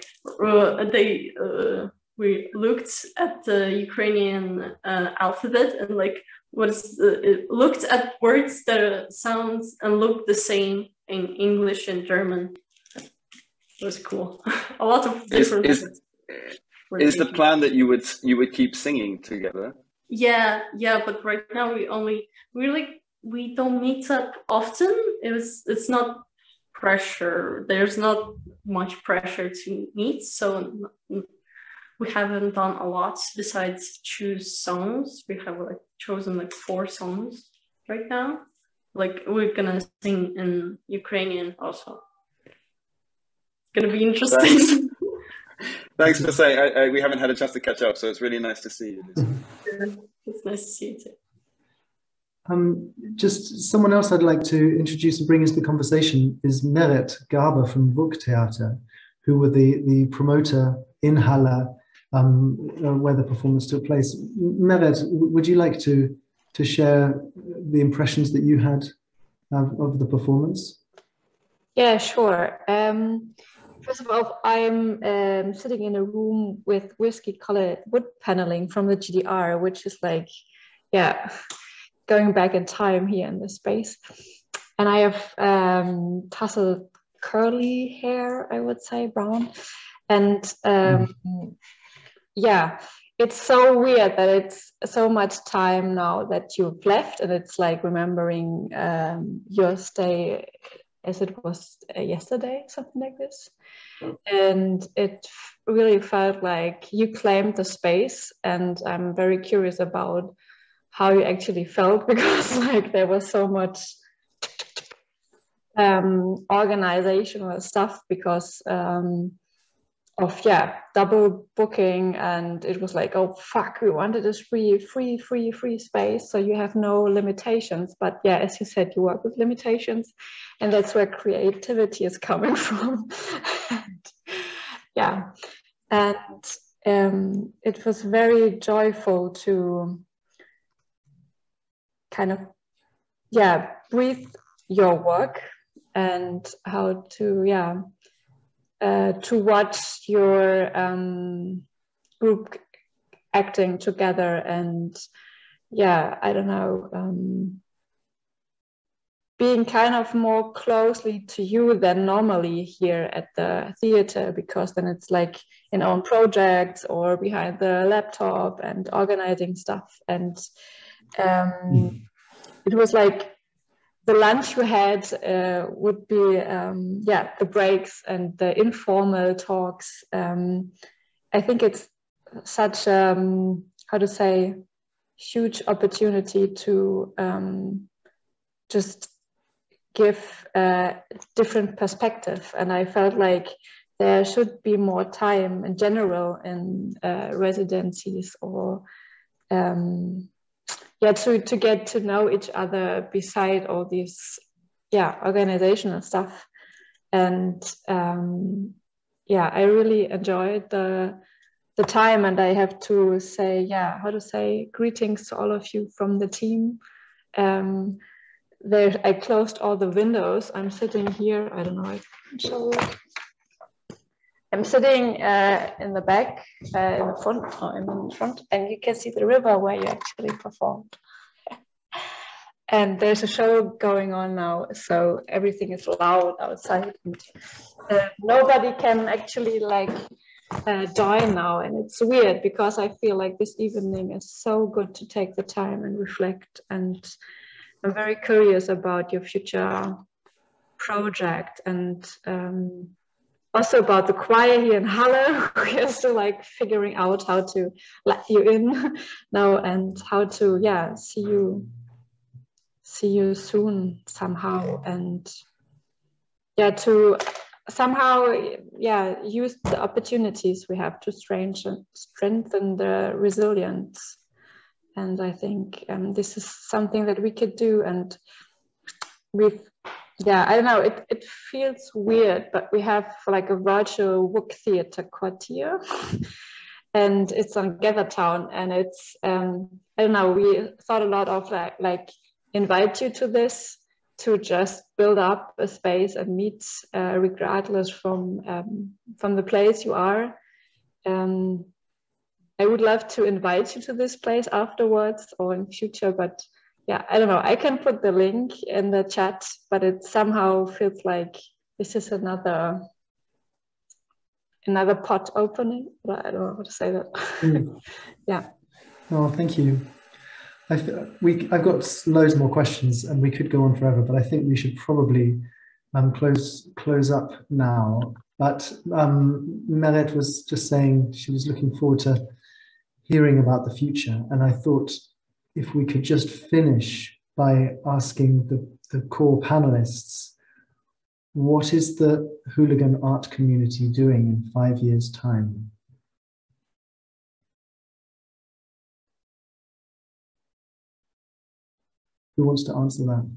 we looked at the Ukrainian alphabet and like it looked at words that sounds and look the same in English and German. It was cool. A lot of different. Is the plan that you would keep singing together? Yeah, but right now we don't meet up often. It's not pressure. There's not much pressure to meet, so we haven't done a lot besides choose songs. We have like chosen like 4 songs right now. Like we're gonna sing in Ukrainian also. It's gonna be interesting. Thanks for saying. We haven't had a chance to catch up, so it's really nice to see you. Yeah, it's nice to see you too. Just someone else I'd like to introduce and bring into the conversation is Meret Garber from WUK Theater, who were the promoter in Halle where the performance took place. Meret, would you like to share the impressions that you had of the performance? Yeah, sure. First of all, I'm sitting in a room with whiskey-colored wood paneling from the GDR, which is like, yeah, going back in time here in this space. And I have tousled curly hair, I would say, brown. And yeah, it's so weird that it's so much time now that you've left, and it's like remembering your stay as it was yesterday, something like this. And it really felt like you claimed the space, and I'm very curious about how you actually felt, because like there was so much organizational stuff because of double booking, and it was like, oh fuck, we wanted this free space, so you have no limitations. But yeah, as you said, you work with limitations, and that's where creativity is coming from. Yeah, and it was very joyful to kind of breathe your work, and how to to watch your group acting together, and I don't know, being kind of more closely to you than normally here at the theater, because then it's like in own projects or behind the laptop and organizing stuff. And it was like the lunch we had would be the breaks and the informal talks. I think it's such how to say, huge opportunity to just give a different perspective. And I felt like there should be more time in general in residencies, or to get to know each other beside all these organizational stuff. And I really enjoyed the time, and I have to say greetings to all of you from the team. I closed all the windows. I'm sitting here, I don't know, I can show it. I'm sitting in the back, in the front, I'm in front, and you can see the river where you actually performed. And there's a show going on now, so everything is loud outside. And, nobody can actually join now, and it's weird because I feel like this evening is so good to take the time and reflect. And I'm very curious about your future project, and also about the choir here in Halle. We are still figuring out how to let you in now, and how to see you soon somehow, and to somehow use the opportunities we have to strengthen the resilience. And I think this is something that we could do. And I don't know, it feels weird, but we have a virtual WUK Theater Quartier, and it's on Gathertown, and it's I don't know, we thought a lot of invite you to this, to just build up a space and meet regardless from the place you are. I would love to invite you to this place afterwards or in future, but I don't know, I can put the link in the chat, but it somehow feels like this is another pot opening. I don't know how to say that. Oh, thank you. I've got loads more questions, and we could go on forever, but I think we should probably close up now. But Meret was just saying she was looking forward to hearing about the future, and I thought if we could just finish by asking the core panelists, what is the Hooligan art community doing in 5 years' time? Who wants to answer that?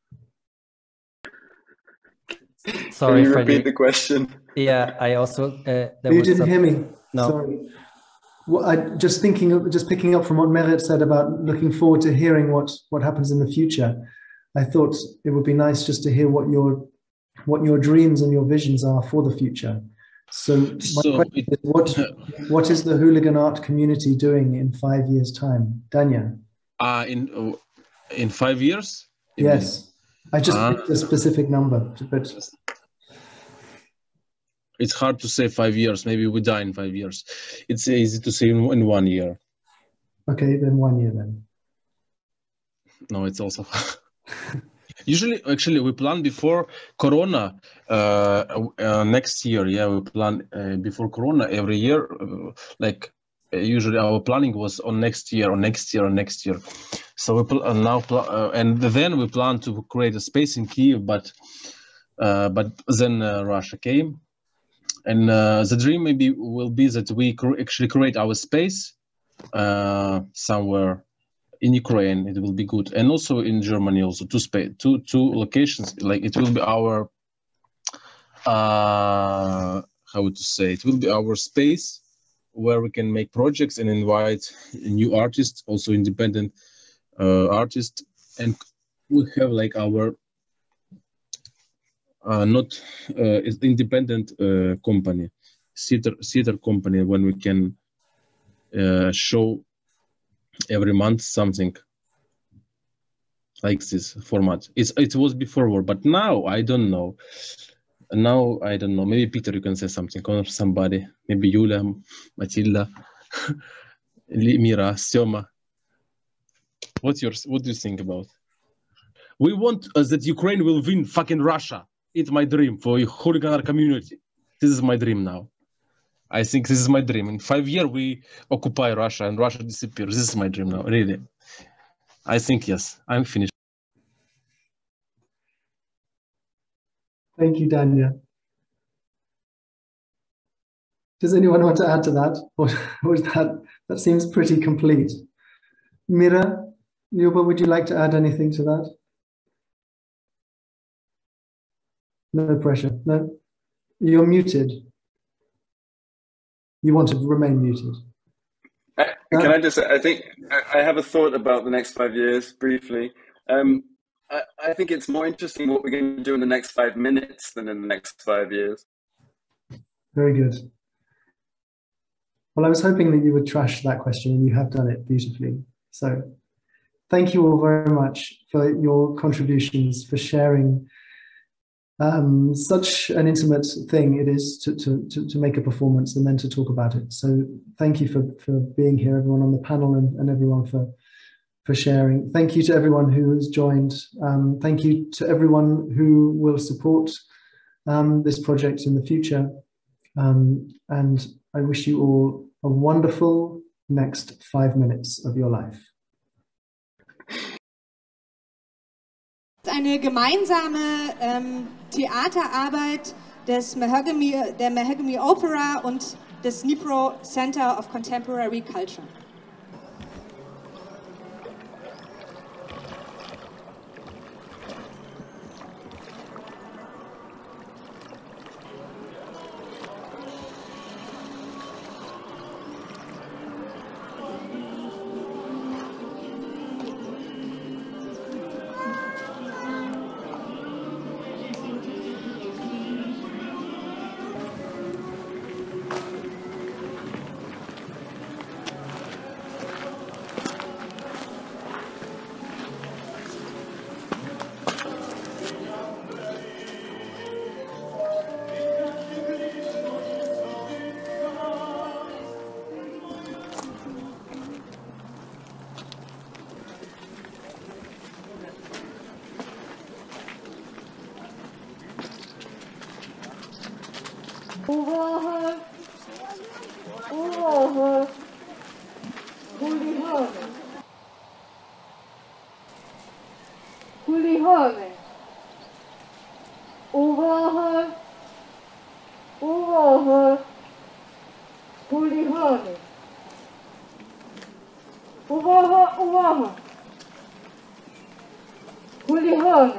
Sorry, can you Freddie. repeat the question? Yeah, I also. You didn't hear me. No. Sorry. Well, I just picking up from what Meret said about looking forward to hearing what happens in the future. I thought it would be nice just to hear what your dreams and your visions are for the future. So my question is, what is the Hooligan art community doing in 5 years' time, Dania? In 5 years? Yes. I just picked a specific number, but it's hard to say 5 years. Maybe we die in 5 years. It's easy to say in 1 year. Okay, then 1 year then. No, it's also usually, actually, we plan before Corona next year. Yeah, we plan before Corona every year. Usually, our planning was on next year, or next year, or next year. So we and then we plan to create a space in Kyiv, but then Russia came, and the dream maybe will be that we actually create our space somewhere in Ukraine. It will be good, and also in Germany, also two locations. Like it will be our how to say, it will be our space where we can make projects and invite new artists, also independent artists, and we have like our not independent company, theater company, when we can show every month something like this format. It was before war, but now I don't know. Now I don't know. Maybe Peter, you can say something, or somebody. Maybe Yulia, Matilda, Mira, Sema. What's yours? What do you think about? We want that Ukraine will win fucking Russia. It's my dream for a Hooligan community. This is my dream now. I think this is my dream. In 5 years, we occupy Russia and Russia disappears. This is my dream now, really. I think, yes, I'm finished. Thank you, Dania. Does anyone want to add to that? Or is that seems pretty complete? Mira, Lyuba, would you like to add anything to that? No pressure, no? You're muted. You want to remain muted. Can I just say, I think I have a thought about the next 5 years, briefly. I think it's more interesting what we're going to do in the next 5 minutes than in the next 5 years. Very good. Well, I was hoping that you would trash that question, and you have done it beautifully. So thank you all very much for your contributions, for sharing such an intimate thing it is to make a performance and then to talk about it. So thank you for being here, everyone on the panel, and everyone for sharing. Thank you to everyone who has joined. Thank you to everyone who will support this project in the future. And I wish you all a wonderful next 5 minutes of your life. Eine gemeinsame Theaterarbeit der Mahogany Opera und des Dnipro Center of Contemporary Culture. Увага! Увага! Хулігани! Хулігани! Увага! Увага! Хулігани! Увага! Увага! Хулігани!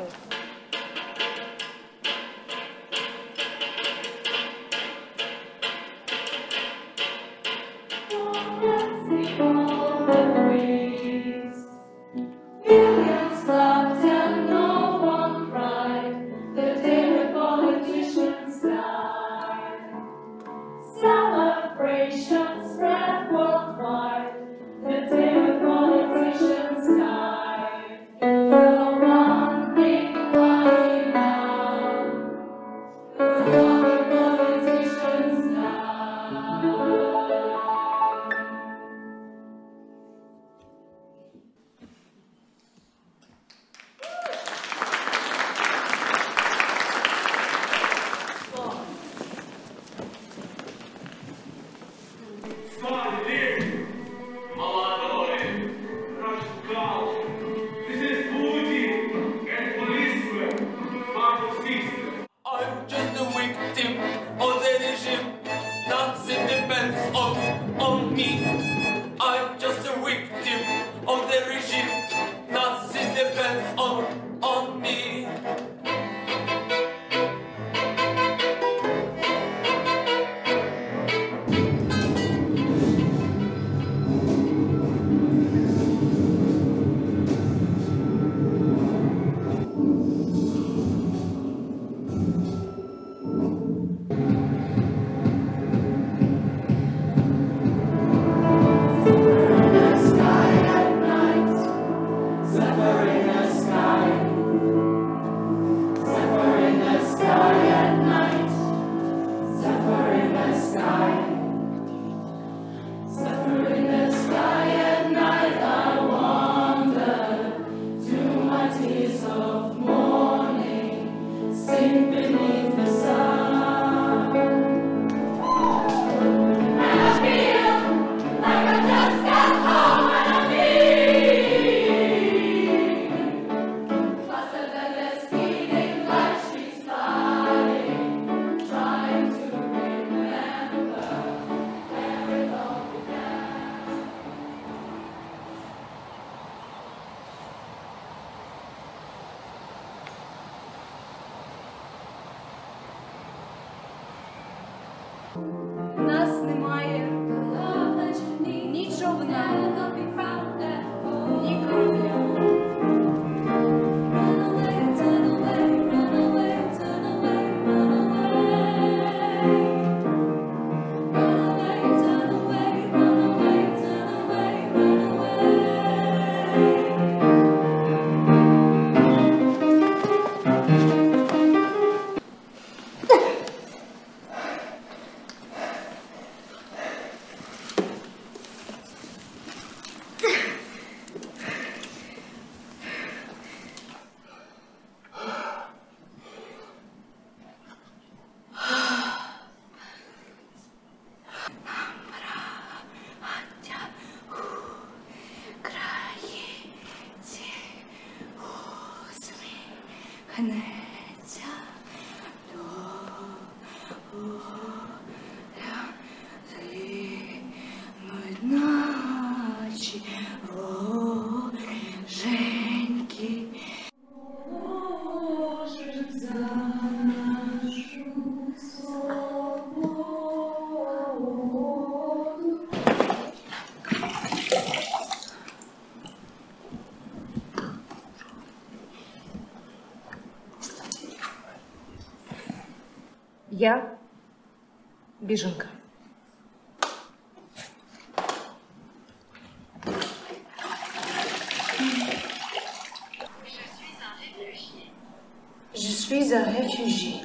depends on me. Нас немає ні човна, ні корабля. Я біженка. Je suis un réfugié.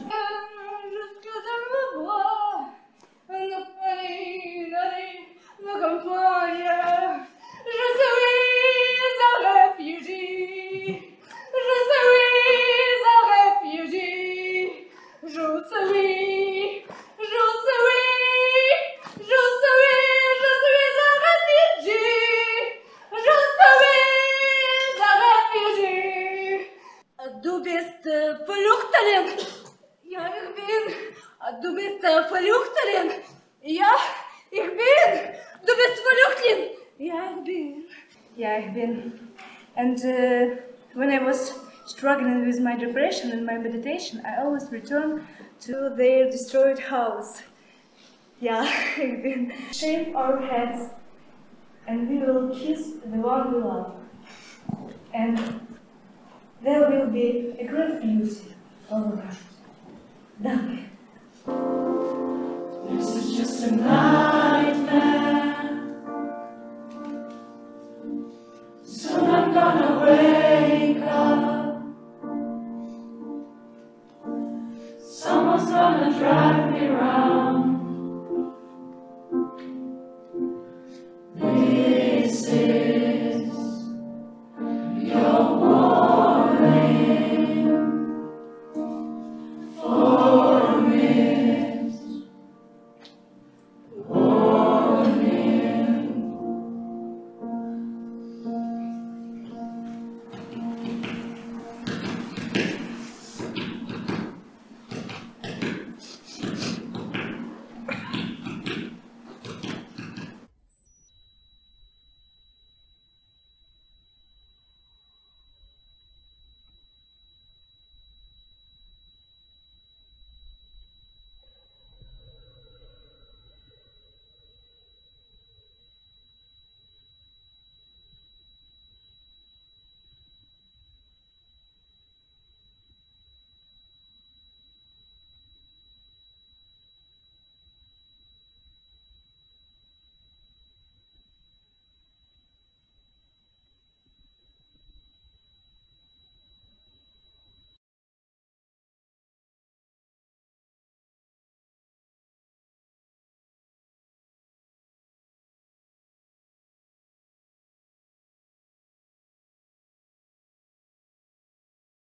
Du bist Flüchtling. Ja, ich bin. Du bist Flüchtling. Ja, ich bin. Du bist Flüchtling. Ja, ich bin. Yeah, I've been. And when I was struggling with my depression and my meditation, I always return to their destroyed house. Yeah, I've been. Shave our heads and we will kiss the one we love. And there will be a great beauty all around. Danke. This is just a nightmare. Soon I'm gonna wake.